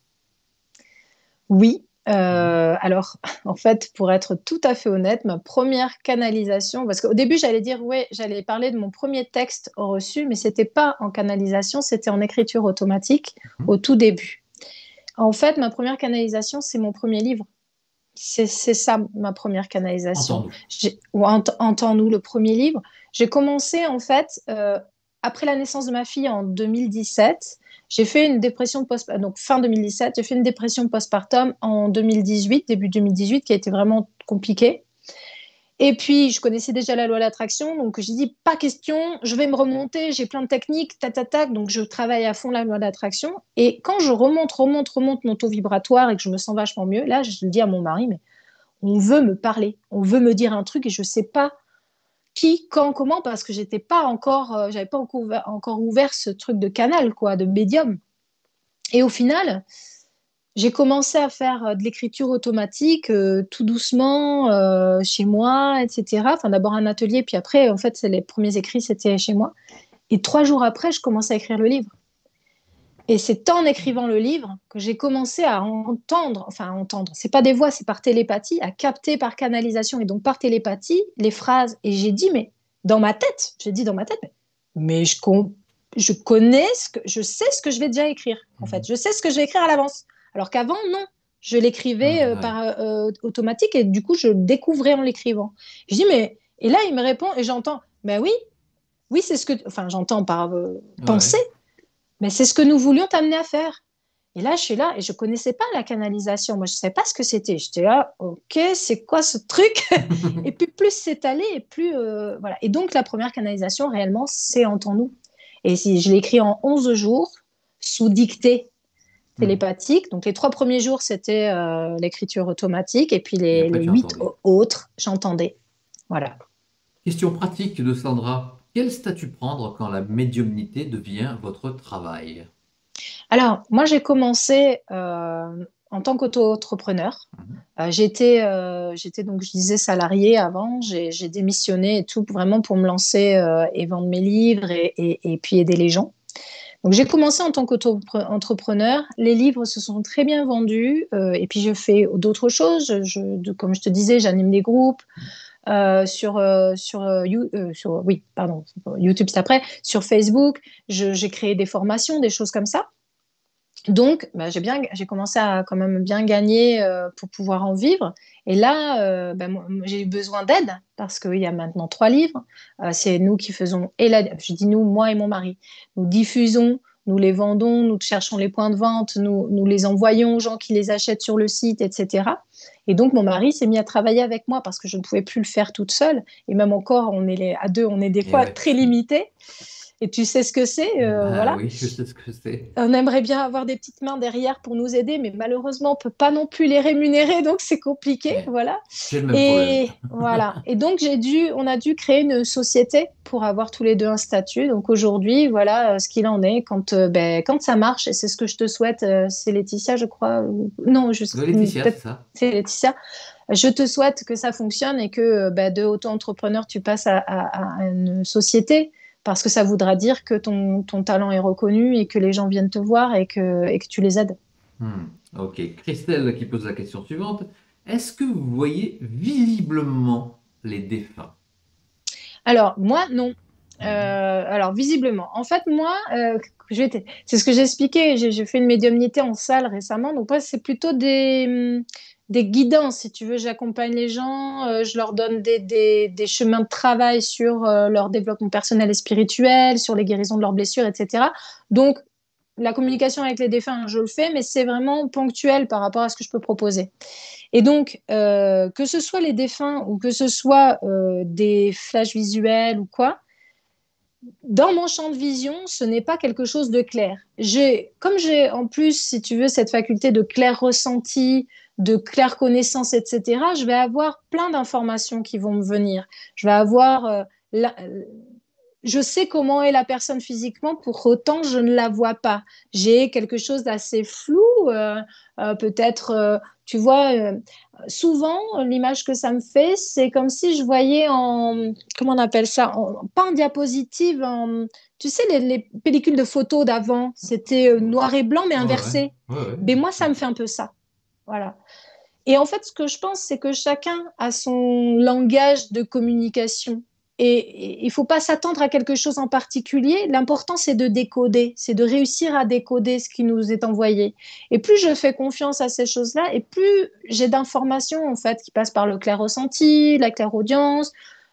B: Oui,
A: Mhm.
B: euh, alors en fait, pour être tout à fait honnête, ma première canalisation, parce qu'au début j'allais dire, ouais, j'allais parler de mon premier texte reçu, mais c'était pas en canalisation, c'était en écriture automatique au tout début. En fait, ma première canalisation, c'est mon premier livre. C'est c'est ça ma première canalisation.
A: Entends-nous.
B: J'ai- ou Ent- Entends-nous, le premier livre. J'ai commencé en fait euh, après la naissance de ma fille en deux mille dix-sept. J'ai fait une dépression post, donc fin deux mille dix-sept. J'ai fait une dépression postpartum en deux mille dix-huit, début deux mille dix-huit, qui a été vraiment compliquée. Et puis, je connaissais déjà la loi de l'attraction, donc j'ai dit, pas question, je vais me remonter, j'ai plein de techniques, tac, tac, tac, donc je travaille à fond la loi de l'attraction. Et quand je remonte, remonte, remonte mon taux vibratoire et que je me sens vachement mieux, là, je dis à mon mari, mais on veut me parler, on veut me dire un truc et je ne sais pas qui, quand, comment, parce que j'étais pas encore, euh, j'avais pas encore ouvert, encore ouvert ce truc de canal, quoi, de médium. Et au final, j'ai commencé à faire euh, de l'écriture automatique euh, tout doucement euh, chez moi, et cetera. Enfin, d'abord un atelier, puis après, en fait, c'est les premiers écrits, c'était chez moi. Et trois jours après, je commençais à écrire le livre. Et c'est en écrivant le livre que j'ai commencé à entendre, enfin à entendre, c'est pas des voix, c'est par télépathie, à capter par canalisation et donc par télépathie les phrases. Et j'ai dit, mais dans ma tête, j'ai dit dans ma tête, mais, mais je, con- je connais ce que, je sais ce que je vais déjà écrire, en fait.
A: Mhm.
B: Je sais ce que je vais écrire à l'avance. Alors qu'avant, non. Je l'écrivais
A: Mhm,
B: euh,
A: ouais.
B: par euh, automatique et du coup, je le découvrais en l'écrivant. Je dis, mais. Et là, il me répond et j'entends, ben oui, oui, c'est ce que. Enfin, j'entends par euh,
A: Ouais.
B: pensée, mais c'est ce que nous voulions t'amener à faire. Et là, je suis là et je connaissais pas la canalisation. Moi, je savais pas ce que c'était. J'étais là, ok, c'est quoi ce truc? Et puis plus c'est allé, et plus euh, voilà. Et donc la première canalisation réellement, c'est Entends-nous. Et si je l'ai écrit en onze jours sous dictée
A: Mhm.
B: télépathique. Donc les trois premiers jours, c'était euh, l'écriture automatique, et puis
A: Et
B: les,
A: après,
B: les
A: tu
B: huit
A: entendais.
B: autres, j'entendais. Voilà.
A: Question pratique de Sandra. Quel statut prendre quand la médiumnité devient votre travail?
B: Alors, moi, j'ai commencé euh, en tant qu'auto-entrepreneur.
A: Mhm.
B: Euh, j'étais, euh, j'étais donc, je disais, salariée avant. J'ai, j'ai démissionné et tout, vraiment pour me lancer euh, et vendre mes livres et, et, et puis aider les gens. Donc, j'ai commencé en tant qu'auto-entrepreneur. Les livres se sont très bien vendus. Euh, et puis, je fais d'autres choses. Je, de- comme je te disais, j'anime des groupes. Euh, sur, euh, sur, euh, you- euh, sur, oui, pardon, YouTube, c'est après. Sur Facebook, je- j'ai créé des formations, des choses comme ça. Donc, bah, j'ai bien, j'ai commencé à quand même bien gagner euh, pour pouvoir en vivre. Et là, euh, bah, moi, j'ai eu besoin d'aide parce qu'il y a maintenant trois livres. Euh, c'est nous qui faisons, et la, je dis nous, moi et mon mari, nous diffusons, nous les vendons, nous cherchons les points de vente, nous, nous les envoyons aux gens qui les achètent sur le site, et cetera. Et donc, mon mari s'est mis à travailler avec moi parce que je ne pouvais plus le faire toute seule. Et même encore, on est les, à deux, on est des
A: Et
B: fois
A: ouais.
B: très limités. Et tu sais ce que c'est, euh,
A: Bah
B: voilà.
A: oui, je sais ce que c'est.
B: On aimerait bien avoir des petites mains derrière pour nous aider, mais malheureusement, on ne peut pas non plus les rémunérer, donc c'est compliqué,
A: Ouais.
B: voilà.
A: J'ai le même problème.
B: Et voilà. Et donc, j'ai dû, on a dû créer une société pour avoir tous les deux un statut. Donc aujourd'hui, voilà euh, ce qu'il en est quand, euh, ben, quand ça marche, et c'est ce que je te souhaite, euh, c'est Laetitia, je crois. ou- Non, je sais
A: Ouais, Laetitia, c'est
B: peut-être
A: ça.
B: c'est Laetitia. Je te souhaite que ça fonctionne et que euh, ben, de auto-entrepreneur, tu passes à, à- à une société parce que ça voudra dire que ton, ton talent est reconnu et que les gens viennent te voir et que, et que tu les aides.
A: Hmm, ok. Christelle qui pose la question suivante. Est-ce que vous voyez visiblement les défunts?
B: Alors, moi, non.
A: Hmm.
B: Euh, alors, visiblement. En fait, moi, euh, je vais te- c'est ce que j'ai expliqué. J'ai j'ai fait une médiumnité en salle récemment. Donc, moi, c'est plutôt des, hum, des guidances, si tu veux. J'accompagne les gens, euh, je leur donne des, des, des chemins de travail sur euh, leur développement personnel et spirituel, sur les guérisons de leurs blessures, et cetera. Donc, la communication avec les défunts, je le fais, mais c'est vraiment ponctuel par rapport à ce que je peux proposer. Et donc, euh, que ce soit les défunts ou que ce soit euh, des flashs visuels ou quoi, dans mon champ de vision, ce n'est pas quelque chose de clair. J'ai, comme j'ai en plus, si tu veux, cette faculté de clair ressenti, de claire connaissance, et cetera, je vais avoir plein d'informations qui vont me venir. Je vais avoir euh, la, je sais comment est la personne physiquement, pour autant je ne la vois pas. J'ai quelque chose d'assez flou, euh, euh, peut-être, euh, tu vois, euh, souvent l'image que ça me fait, c'est comme si je voyais en, comment on appelle ça, en, pas en diapositive, en, tu sais, les, les pellicules de photos d'avant, c'était euh, noir et blanc mais
A: Ouais, ouais,
B: inversé.
A: ouais, ouais.
B: Mais moi, ça me fait un peu ça. Voilà. Et en fait, ce que je pense, c'est que chacun a son langage de communication. Et il ne faut pas s'attendre à quelque chose en particulier. L'important, c'est de décoder, c'est de réussir à décoder ce qui nous est envoyé. Et plus je fais confiance à ces choses-là, et plus j'ai d'informations, en fait, qui passent par le clair ressenti, la clairaudience,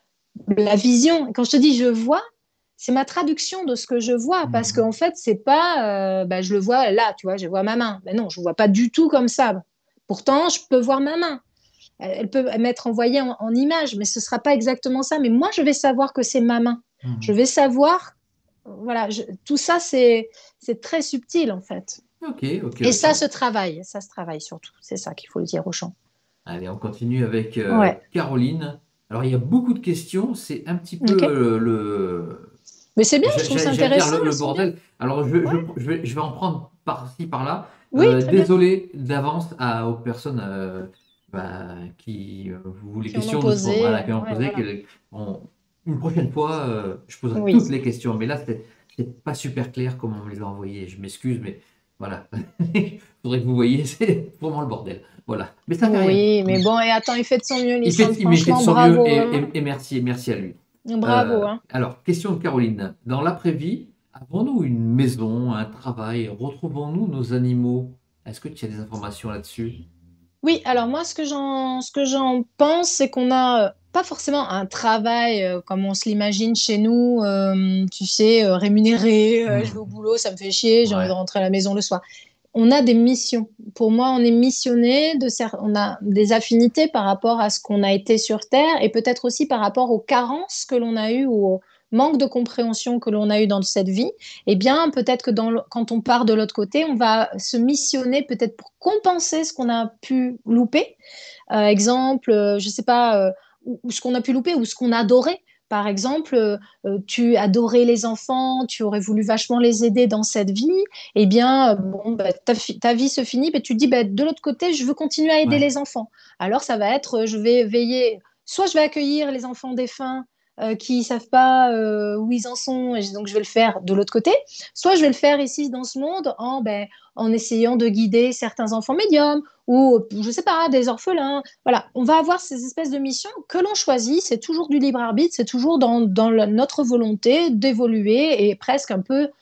B: la vision. Et quand je te dis je vois, c'est ma traduction de ce que je vois, parce
A: Mhm.
B: qu'en fait, c'est pas, euh, bah, je le vois là, tu vois, je vois ma main. Ben non, je ne vois pas du tout comme ça. Pourtant, je peux voir ma main. Elle peut m'être envoyée en, en image, mais ce ne sera pas exactement ça. Mais moi, je vais savoir que c'est ma main. Je
A: Mhm.
B: vais savoir, voilà, je- tout ça, c'est c'est très subtil en fait.
A: Ok, ok,
B: Et
A: ok.
B: ça se travaille, ça se travaille surtout. C'est ça qu'il faut le dire aux gens.
A: Allez, on continue avec euh,
B: Ouais,
A: Caroline. Alors, il y a beaucoup de questions. C'est un petit peu
B: ok.
A: euh, le,
B: Mais c'est bien, je
A: J'a-
B: trouve
A: j'a-
B: ça
A: J'allais dire
B: intéressant,
A: le, le
B: elles sont bien.
A: bordel. Alors, je,
B: Ouais,
A: je, je vais, je vais en prendre par-ci, par-là.
B: oui,
A: Euh,
B: très bien.
A: désolé d'avance à- aux personnes euh, bah, qui euh, vous les
B: Qui en ont
A: questions ne seront
B: posé,
A: voilà,
B: euh,
A: qui ont
B: ouais,
A: posé.
B: voilà.
A: Que- on- une prochaine fois, euh, je poserai toutes
B: Oui.
A: les questions. Mais là, c'est c'est pas super clair comment on me les a envoyées. Je m'excuse, mais voilà. Il faudrait que vous voyiez, c'est vraiment le bordel. Voilà. Mais ça fait rien.
B: Oui, mais bon, et attends, il fait de son mieux,
A: Il fait,
B: Lissandre.
A: il fait de
B: Franchement,
A: son mieux
B: bravo,
A: et,
B: hein.
A: et- et merci, merci à lui.
B: Bravo,
A: Euh,
B: hein.
A: alors, question de Caroline. Dans l'après-vie, avons-nous une maison, un travail? Retrouvons-nous nos animaux? Est-ce que tu as des informations là-dessus?
B: Oui, alors moi, ce que j'en, ce que j'en pense, c'est qu'on a euh, pas forcément un travail euh, comme on se l'imagine chez nous, euh, tu sais, euh, rémunéré, euh, je vais au
A: Hmm.
B: boulot, ça me fait chier, j'ai envie de
A: Ouais.
B: rentrer à la maison le soir. On a des missions. Pour moi, on est missionné, de cer- on a des affinités par rapport à ce qu'on a été sur Terre et peut-être aussi par rapport aux carences que l'on a eues ou au manque de compréhension que l'on a eu dans cette vie. Eh bien, peut-être que dans le- quand on part de l'autre côté, on va se missionner peut-être pour compenser ce qu'on a pu louper. Euh, exemple, euh, je sais pas, euh, ou, ou ce qu'on a pu louper ou ce qu'on adorait. Par exemple, euh, euh, tu adorais les enfants, tu aurais voulu vachement les aider dans cette vie. Eh bien, euh, bon, bah, ta, fi- ta vie se finit, mais tu te dis, bah, de l'autre côté, je veux continuer à aider
A: Ouais.
B: les enfants. Alors, ça va être, euh, je vais veiller, soit je vais accueillir les enfants défunts euh, qui ne savent pas euh, où ils en sont, et donc je vais le faire de l'autre côté, soit je vais le faire ici dans ce monde en, ben, en essayant de guider certains enfants médiums ou, je sais pas, des orphelins. Voilà, on va avoir ces espèces de missions que l'on choisit, c'est toujours du libre arbitre, c'est toujours dans, dans la- notre volonté d'évoluer et presque un peu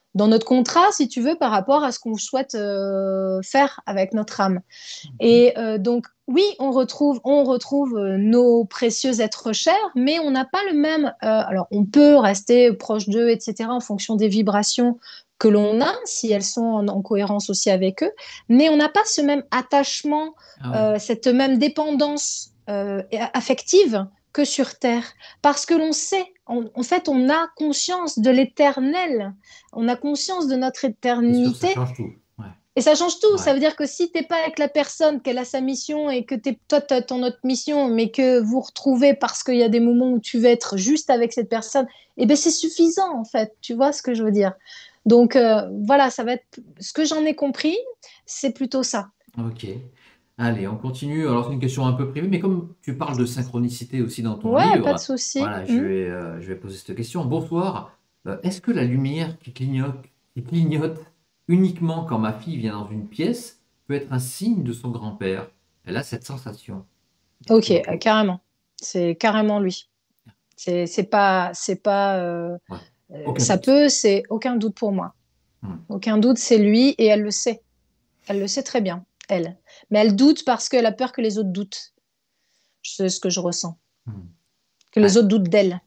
B: dans notre contrat, si tu veux, par rapport à ce qu'on souhaite euh, faire avec notre âme. Et euh, donc, oui, on retrouve, on retrouve euh, nos précieux êtres chers, mais on n'a pas le même. Euh, alors, on peut rester proche d'eux, et cetera, en fonction des vibrations que l'on a, si elles sont en, en cohérence aussi avec eux, mais on n'a pas ce même attachement,
A: Ah oui.
B: euh, cette même dépendance euh, affective que sur Terre, parce que l'on sait, en, en fait, on a conscience de l'éternel, on a conscience de notre
A: C'est sûr, ça
B: éternité,
A: change tout. Ouais.
B: et ça change tout.
A: Ouais.
B: Ça veut dire que si t'es pas avec la personne, qu'elle a sa mission et que t'es, toi, tu as ton autre mission, mais que vous retrouvez parce qu'il y a des moments où tu veux être juste avec cette personne, eh ben c'est suffisant en fait. Tu vois ce que je veux dire? Donc euh, voilà, ça va être ce que j'en ai compris, c'est plutôt ça.
A: Ok. Allez, on continue. Alors, c'est une question un peu privée, mais comme tu parles de synchronicité aussi dans ton
B: Ouais, pas de
A: livre,
B: souci.
A: voilà, je
B: Hmm.
A: vais, euh, je vais poser cette question. Bonsoir. Euh, est-ce que la lumière qui clignote, qui clignote uniquement quand ma fille vient dans une pièce peut être un signe de son grand-père? Elle a cette sensation.
B: Ok,
A: Merci
B: euh,
A: beaucoup.
B: carrément. C'est carrément lui. C'est c'est pas c'est pas euh,
A: Ouais.
B: euh,
A: Aucun
B: ça
A: doute.
B: peut, c'est aucun doute pour moi.
A: Hmm.
B: Aucun doute, c'est lui et elle le sait. Elle le sait très bien, elle. Mais elle doute parce qu'elle a peur que les autres doutent. C'est ce que je ressens.
A: Hmm.
B: Que les
A: Ah,
B: autres doutent d'elle.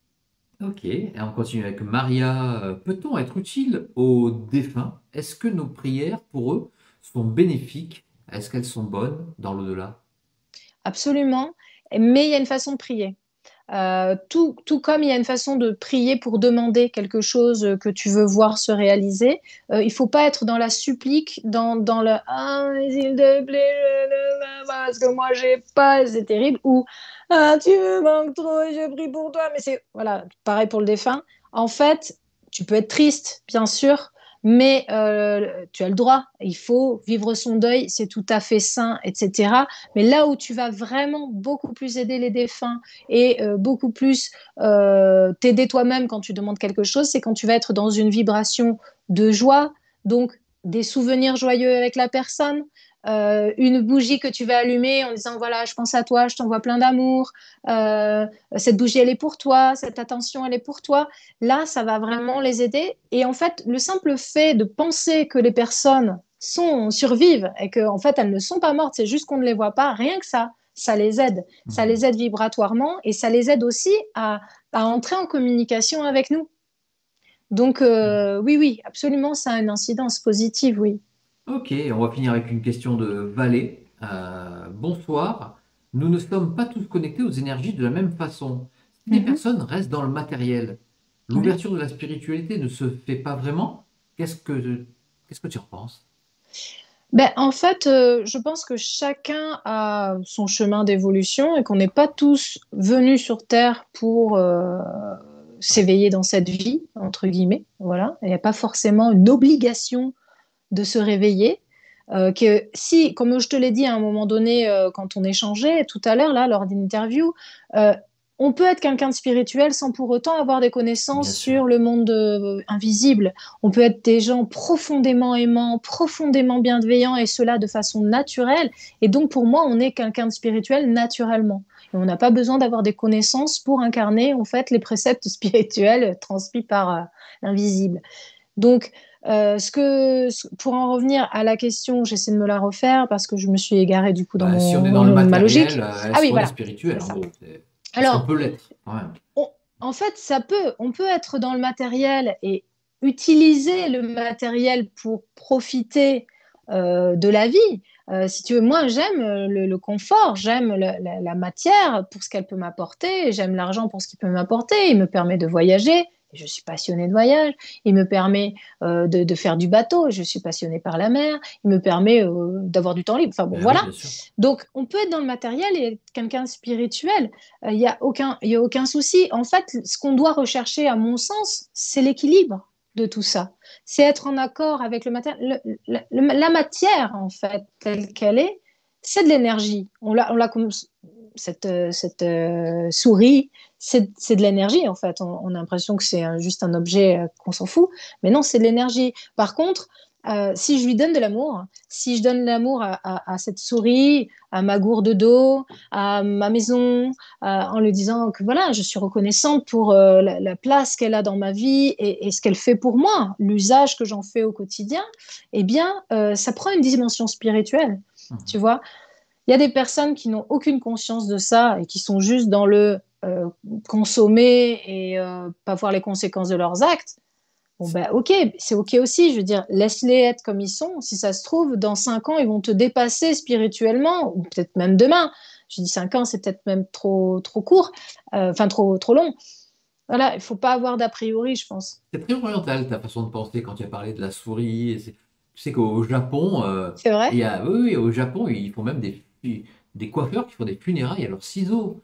A: ok, et on continue avec Maria. Euh, Peut-on être utile aux défunts? Est-ce que nos prières pour eux sont bénéfiques? Est-ce qu'elles sont bonnes dans l'au-delà?
B: Absolument. Mais il y a une façon de prier. Euh, tout, tout comme il y a une façon de prier pour demander quelque chose que tu veux voir se réaliser, euh, il faut pas être dans la supplique, dans, dans le ah, mais s'il te plaît, je- parce que moi j'ai pas, c'est terrible, ou ah, tu me manques trop et je prie pour toi. Mais c'est voilà, pareil pour le défunt. En fait, tu peux être triste, bien sûr, mais euh, tu as le droit. Il faut vivre son deuil, c'est tout à fait sain, et cetera. Mais là où tu vas vraiment beaucoup plus aider les défunts et euh, beaucoup plus euh, t'aider toi-même quand tu demandes quelque chose, c'est quand tu vas être dans une vibration de joie, donc des souvenirs joyeux avec la personne, euh, une bougie que tu vas allumer en disant voilà, je pense à toi, je t'envoie plein d'amour, euh, cette bougie elle est pour toi, cette attention elle est pour toi. Là, ça va vraiment les aider. Et en fait, le simple fait de penser que les personnes sont, survivent et qu'en en fait elles ne sont pas mortes, c'est juste qu'on ne les voit pas, rien que ça, ça les aide. Ça
A: Hmm.
B: les aide vibratoirement et ça les aide aussi à, à entrer en communication avec nous. Donc, euh, oui, oui, absolument, ça a une incidence positive, oui.
A: Ok, on va finir avec une question de Valé. Euh, bonsoir. Nous ne sommes pas tous connectés aux énergies de la même façon. Si des
B: Mhm.
A: personnes restent dans le matériel,
B: Ouais.
A: l'ouverture de la spiritualité ne se fait pas vraiment. Qu'est-ce que, qu'est-ce que tu en penses?
B: Ben, en fait, euh, je pense que chacun a son chemin d'évolution et qu'on n'est pas tous venus sur Terre pour euh,
A: Ouais,
B: s'éveiller dans cette vie, entre guillemets. Voilà. Il n'y a pas forcément une obligation de se réveiller. Euh, que si, comme je te l'ai dit à un moment donné, euh, quand on échangeait tout à l'heure, là, lors d'une interview, euh, on peut être quelqu'un de spirituel sans pour autant avoir des connaissances
A: bien sûr.
B: sur le monde euh, invisible. On peut être des gens profondément aimants, profondément bienveillants, et cela de façon naturelle. Et donc, pour moi, on est quelqu'un de spirituel naturellement. Et on n'a pas besoin d'avoir des connaissances pour incarner, en fait, les préceptes spirituels transmis par euh, l'invisible. Donc, euh, ce que, ce- pour en revenir à la question, j'essaie de me la refaire parce que je me suis égarée du coup dans
A: Bah, si on
B: mon,
A: est dans le
B: mon- ma
A: matériel,
B: logique.
A: euh,
B: Ah
A: est-ce
B: oui,
A: qu'on est
B: voilà,
A: spirituel
B: c'est
A: en
B: ça.
A: gros? C'est- Est-ce qu'on
B: Alors,
A: peut l'être quand même?
B: on- en fait, ça peut, on peut être dans le matériel et utiliser le matériel pour profiter euh, de la vie. Euh, si tu veux, moi, j'aime le, le confort, j'aime le- la, la matière pour ce qu'elle peut m'apporter, j'aime l'argent pour ce qu'il peut m'apporter. Il me permet de voyager. Je suis passionnée de voyage. Il me permet euh, de, de faire du bateau. Je suis passionnée par la mer. Il me permet euh, d'avoir du temps libre. Enfin bon,
A: Ben oui,
B: voilà.
A: bien sûr.
B: Donc, on peut être dans le matériel et être quelqu'un de spirituel. Il euh, n'y a aucun, y a aucun souci. En fait, ce qu'on doit rechercher, à mon sens, c'est l'équilibre de tout ça. C'est être en accord avec le matériel. Le, le, le, la matière, en fait, telle qu'elle est, c'est de l'énergie. On l'a, on l'a comme cette, cette euh, souris, c'est, c'est de l'énergie, en fait. On, on a l'impression que c'est un, juste un objet euh, qu'on s'en fout. Mais non, c'est de l'énergie. Par contre, euh, si je lui donne de l'amour, si je donne de l'amour à, à- à cette souris, à ma gourde d'eau, à ma maison, à- en lui disant que voilà, je suis reconnaissante pour euh, la, la place qu'elle a dans ma vie et, et ce qu'elle fait pour moi, l'usage que j'en fais au quotidien, eh bien, euh, ça prend une dimension spirituelle, tu
A: Mhm.
B: vois. Il y a des personnes qui n'ont aucune conscience de ça et qui sont juste dans le euh, consommer et euh, pas voir les conséquences de leurs actes. Bon, ben, ok, c'est ok aussi. Je veux dire, laisse-les être comme ils sont. Si ça se trouve, dans cinq ans, ils vont te dépasser spirituellement, ou peut-être même demain. Je dis cinq ans, c'est peut-être même trop, trop court, euh, enfin trop, trop long. Voilà, il faut pas avoir d'a priori, je pense.
A: C'est très oriental ta façon de penser quand tu as parlé de la souris. Et c'est- Tu sais qu'au Japon, euh,
B: C'est vrai?
A: il y a, oui, oui, au Japon, ils font même des, des coiffeurs qui font des funérailles à leurs ciseaux.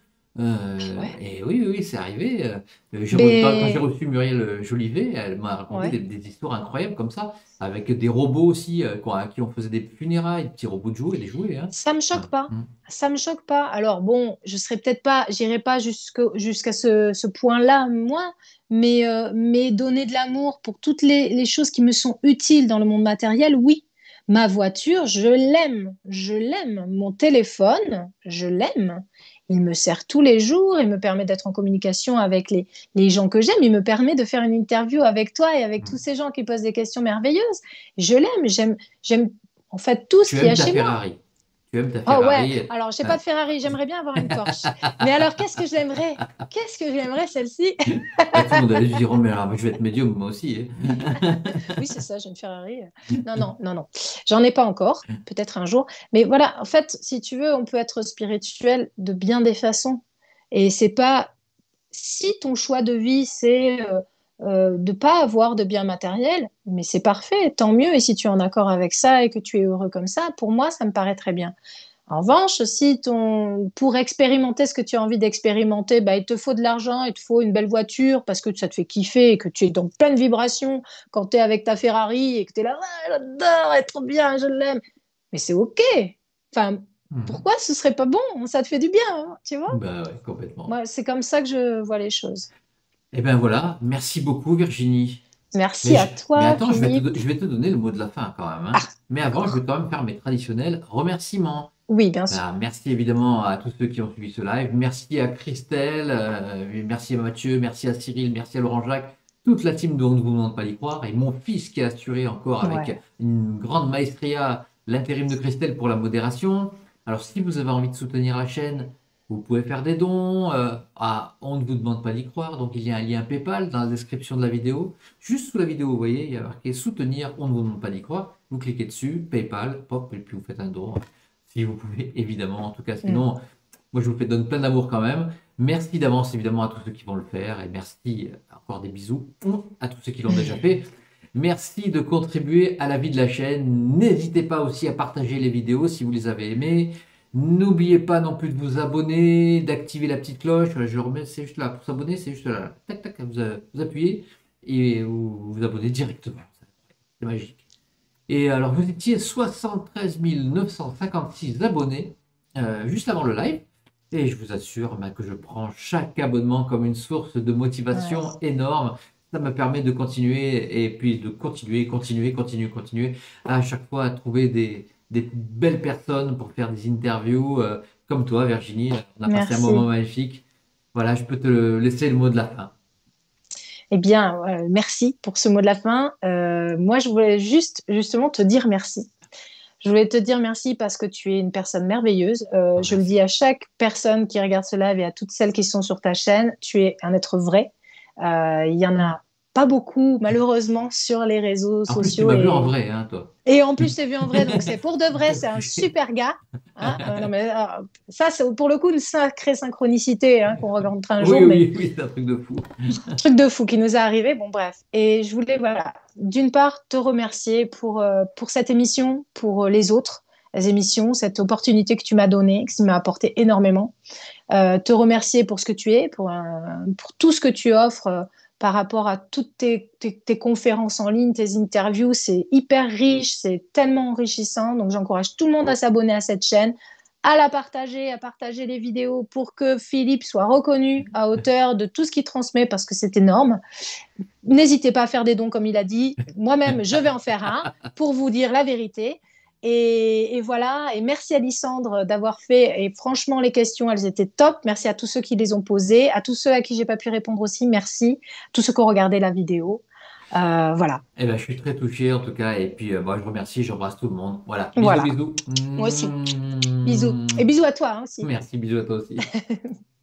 B: Ah
A: Euh,
B: ouais.
A: et oui, oui, oui, c'est arrivé. Euh, j'ai re- quand quand j'ai
B: Mais
A: reçu Muriel euh, Jolivet, elle m'a raconté des,
B: ouais.
A: des histoires incroyables comme ça, avec des robots aussi, euh, quoi, à qui on faisait des funérailles, des petits robots de jouets, des jouets, hein.
B: Ça me choque
A: Ah,
B: pas.
A: hum.
B: Ça me choque pas. Alors bon, je serais peut-être pas, j'irai pas jusque- jusqu'à ce, ce point-là, moi, mais, euh, mais donner de l'amour pour toutes les, les choses qui me sont utiles dans le monde matériel, oui. Ma voiture, je l'aime, je l'aime. Mon téléphone, je l'aime. Il me sert tous les jours, il me permet d'être en communication avec les, les gens que j'aime, il me permet de faire une interview avec toi et avec tous
A: Hum.
B: ces gens qui posent des questions merveilleuses. Je l'aime, j'aime, j'aime en fait tout ce
A: Tu
B: qu'il y a
A: aimes ta
B: chez moi.
A: Ferrari. Tu aimes ta
B: Oh ouais,
A: Ferrari.
B: alors j'ai pas
A: Ouais.
B: de Ferrari, j'aimerais bien avoir une Porsche. Mais alors qu'est-ce que j'aimerais? Qu'est-ce que j'aimerais celle-ci?
A: Bah, tout le monde allait se dire, oh, mais alors, je vais être médium moi aussi, hein.
B: Oui, c'est ça, j'ai une Ferrari. Non, non, non, non. J'en ai pas encore, peut-être un jour. Mais voilà, en fait, si tu veux, on peut être spirituel de bien des façons. Et c'est pas si ton choix de vie, c'est euh, euh, de pas avoir de biens matériels, mais c'est parfait, tant mieux. Et si tu es en accord avec ça et que tu es heureux comme ça, pour moi, ça me paraît très bien. En revanche, si ton, pour expérimenter ce que tu as envie d'expérimenter, bah, il te faut de l'argent, il te faut une belle voiture parce que ça te fait kiffer et que tu es dans pleine vibration quand tu es avec ta Ferrari et que tu es là, ouais, j'adore, elle est trop bien, je l'aime. Mais c'est OK. Enfin,
A: Mhm.
B: pourquoi ce serait pas bon? Ça te fait du bien, hein, tu vois?
A: Bah ouais, complètement.
B: Moi, c'est comme ça que je vois les choses.
A: Eh ben voilà, merci beaucoup Virginie. Mais,
B: Merci à
A: je- mais
B: toi,
A: attends, je vais te,
B: Philippe.
A: do- je vais te donner le mot de la fin quand même, hein.
B: Ah,
A: Mais avant, je vais
B: d'accord.
A: quand même faire mes traditionnels remerciements.
B: Oui, bien sûr.
A: Voilà, merci évidemment à tous ceux qui ont suivi ce live. Merci à Christelle, euh, merci à Mathieu, merci à Cyril, merci à Laurent Jacques, toute la team de On ne vous demande pas d'y croire, et mon fils qui a assuré encore avec
B: Ouais.
A: une grande maestria l'intérim de Christelle pour la modération. Alors si vous avez envie de soutenir la chaîne, vous pouvez faire des dons euh, à On ne vous demande pas d'y croire. Donc il y a un lien PayPal dans la description de la vidéo. Juste sous la vidéo, vous voyez, il y a marqué soutenir On ne vous demande pas d'y croire. Vous cliquez dessus, PayPal, pop, et puis vous faites un don. Si vous pouvez, évidemment. En tout cas,
B: Mm.
A: sinon, moi je vous fais donne plein d'amour quand même. Merci d'avance évidemment à tous ceux qui vont le faire. Et merci, euh, encore des bisous à tous ceux qui l'ont déjà fait. Merci de contribuer à la vie de la chaîne. N'hésitez pas aussi à partager les vidéos si vous les avez aimées. N'oubliez pas non plus de vous abonner, d'activer la petite cloche. Voilà, je le remets, c'est juste là. Pour s'abonner, c'est juste là. Tac, tac, vous, euh, vous appuyez et vous vous abonnez directement. C'est magique. Et alors, vous étiez soixante-treize mille neuf cent cinquante-six abonnés euh, juste avant le live. Et je vous assure bah, que je prends chaque abonnement comme une source de
B: Ouais.
A: motivation énorme. Ça me permet de continuer et puis de continuer, continuer, continuer, continuer à chaque fois à trouver des, des belles personnes pour faire des interviews euh, comme toi, Virginie. On a passé un moment
B: Merci.
A: magnifique. Voilà, je peux te laisser le mot de la fin.
B: Eh bien, euh, merci pour ce mot de la fin. Euh, moi, je voulais juste, justement, te dire merci. Je voulais te dire merci parce que tu es une personne merveilleuse. Euh,
A: Oh,
B: je le
A: merci.
B: dis à chaque personne qui regarde ce live et à toutes celles qui sont sur ta chaîne, tu es un être vrai. Euh, Il y en a pas beaucoup, malheureusement, sur les réseaux
A: En plus, tu
B: sociaux
A: m'as vu en
B: et,
A: vrai, hein, toi.
B: et en plus, c'est vu en vrai, donc c'est pour de vrai, c'est un super gars. Hein. Euh, non, mais, euh, ça, c'est pour le coup une sacrée synchronicité hein, qu'on rencontre un
A: Oui,
B: jour, mais
A: oui, oui, c'est un truc de fou.
B: truc de fou qui nous est arrivé. Bon, bref. Et je voulais, voilà, d'une part, te remercier pour, euh, pour cette émission, pour euh, les autres les émissions, cette opportunité que tu m'as donnée, qui m'a apporté énormément. Euh, te remercier pour ce que tu es, pour, euh, pour tout ce que tu offres euh, par rapport à toutes tes, tes, tes conférences en ligne, tes interviews. C'est hyper riche, c'est tellement enrichissant. Donc, j'encourage tout le monde à s'abonner à cette chaîne, à la partager, à partager les vidéos pour que Philippe soit reconnu à hauteur de tout ce qu'il transmet parce que c'est énorme. N'hésitez pas à faire des dons comme il a dit. Moi-même, je vais en faire un pour vous dire la vérité. Et, et voilà, et merci à Lysandre d'avoir fait, et franchement les questions elles étaient top, merci à tous ceux qui les ont posées, à tous ceux à qui j'ai pas pu répondre aussi, merci, tous ceux qui ont regardé la vidéo, euh, voilà.
A: Eh ben, je suis très touché en tout cas, et puis euh, moi, je remercie, j'embrasse tout le monde. Voilà, bisous,
B: Voilà,
A: bisous.
B: moi aussi,
A: Mmh.
B: bisous, et bisous à toi hein, aussi.
A: Merci, bisous à toi aussi.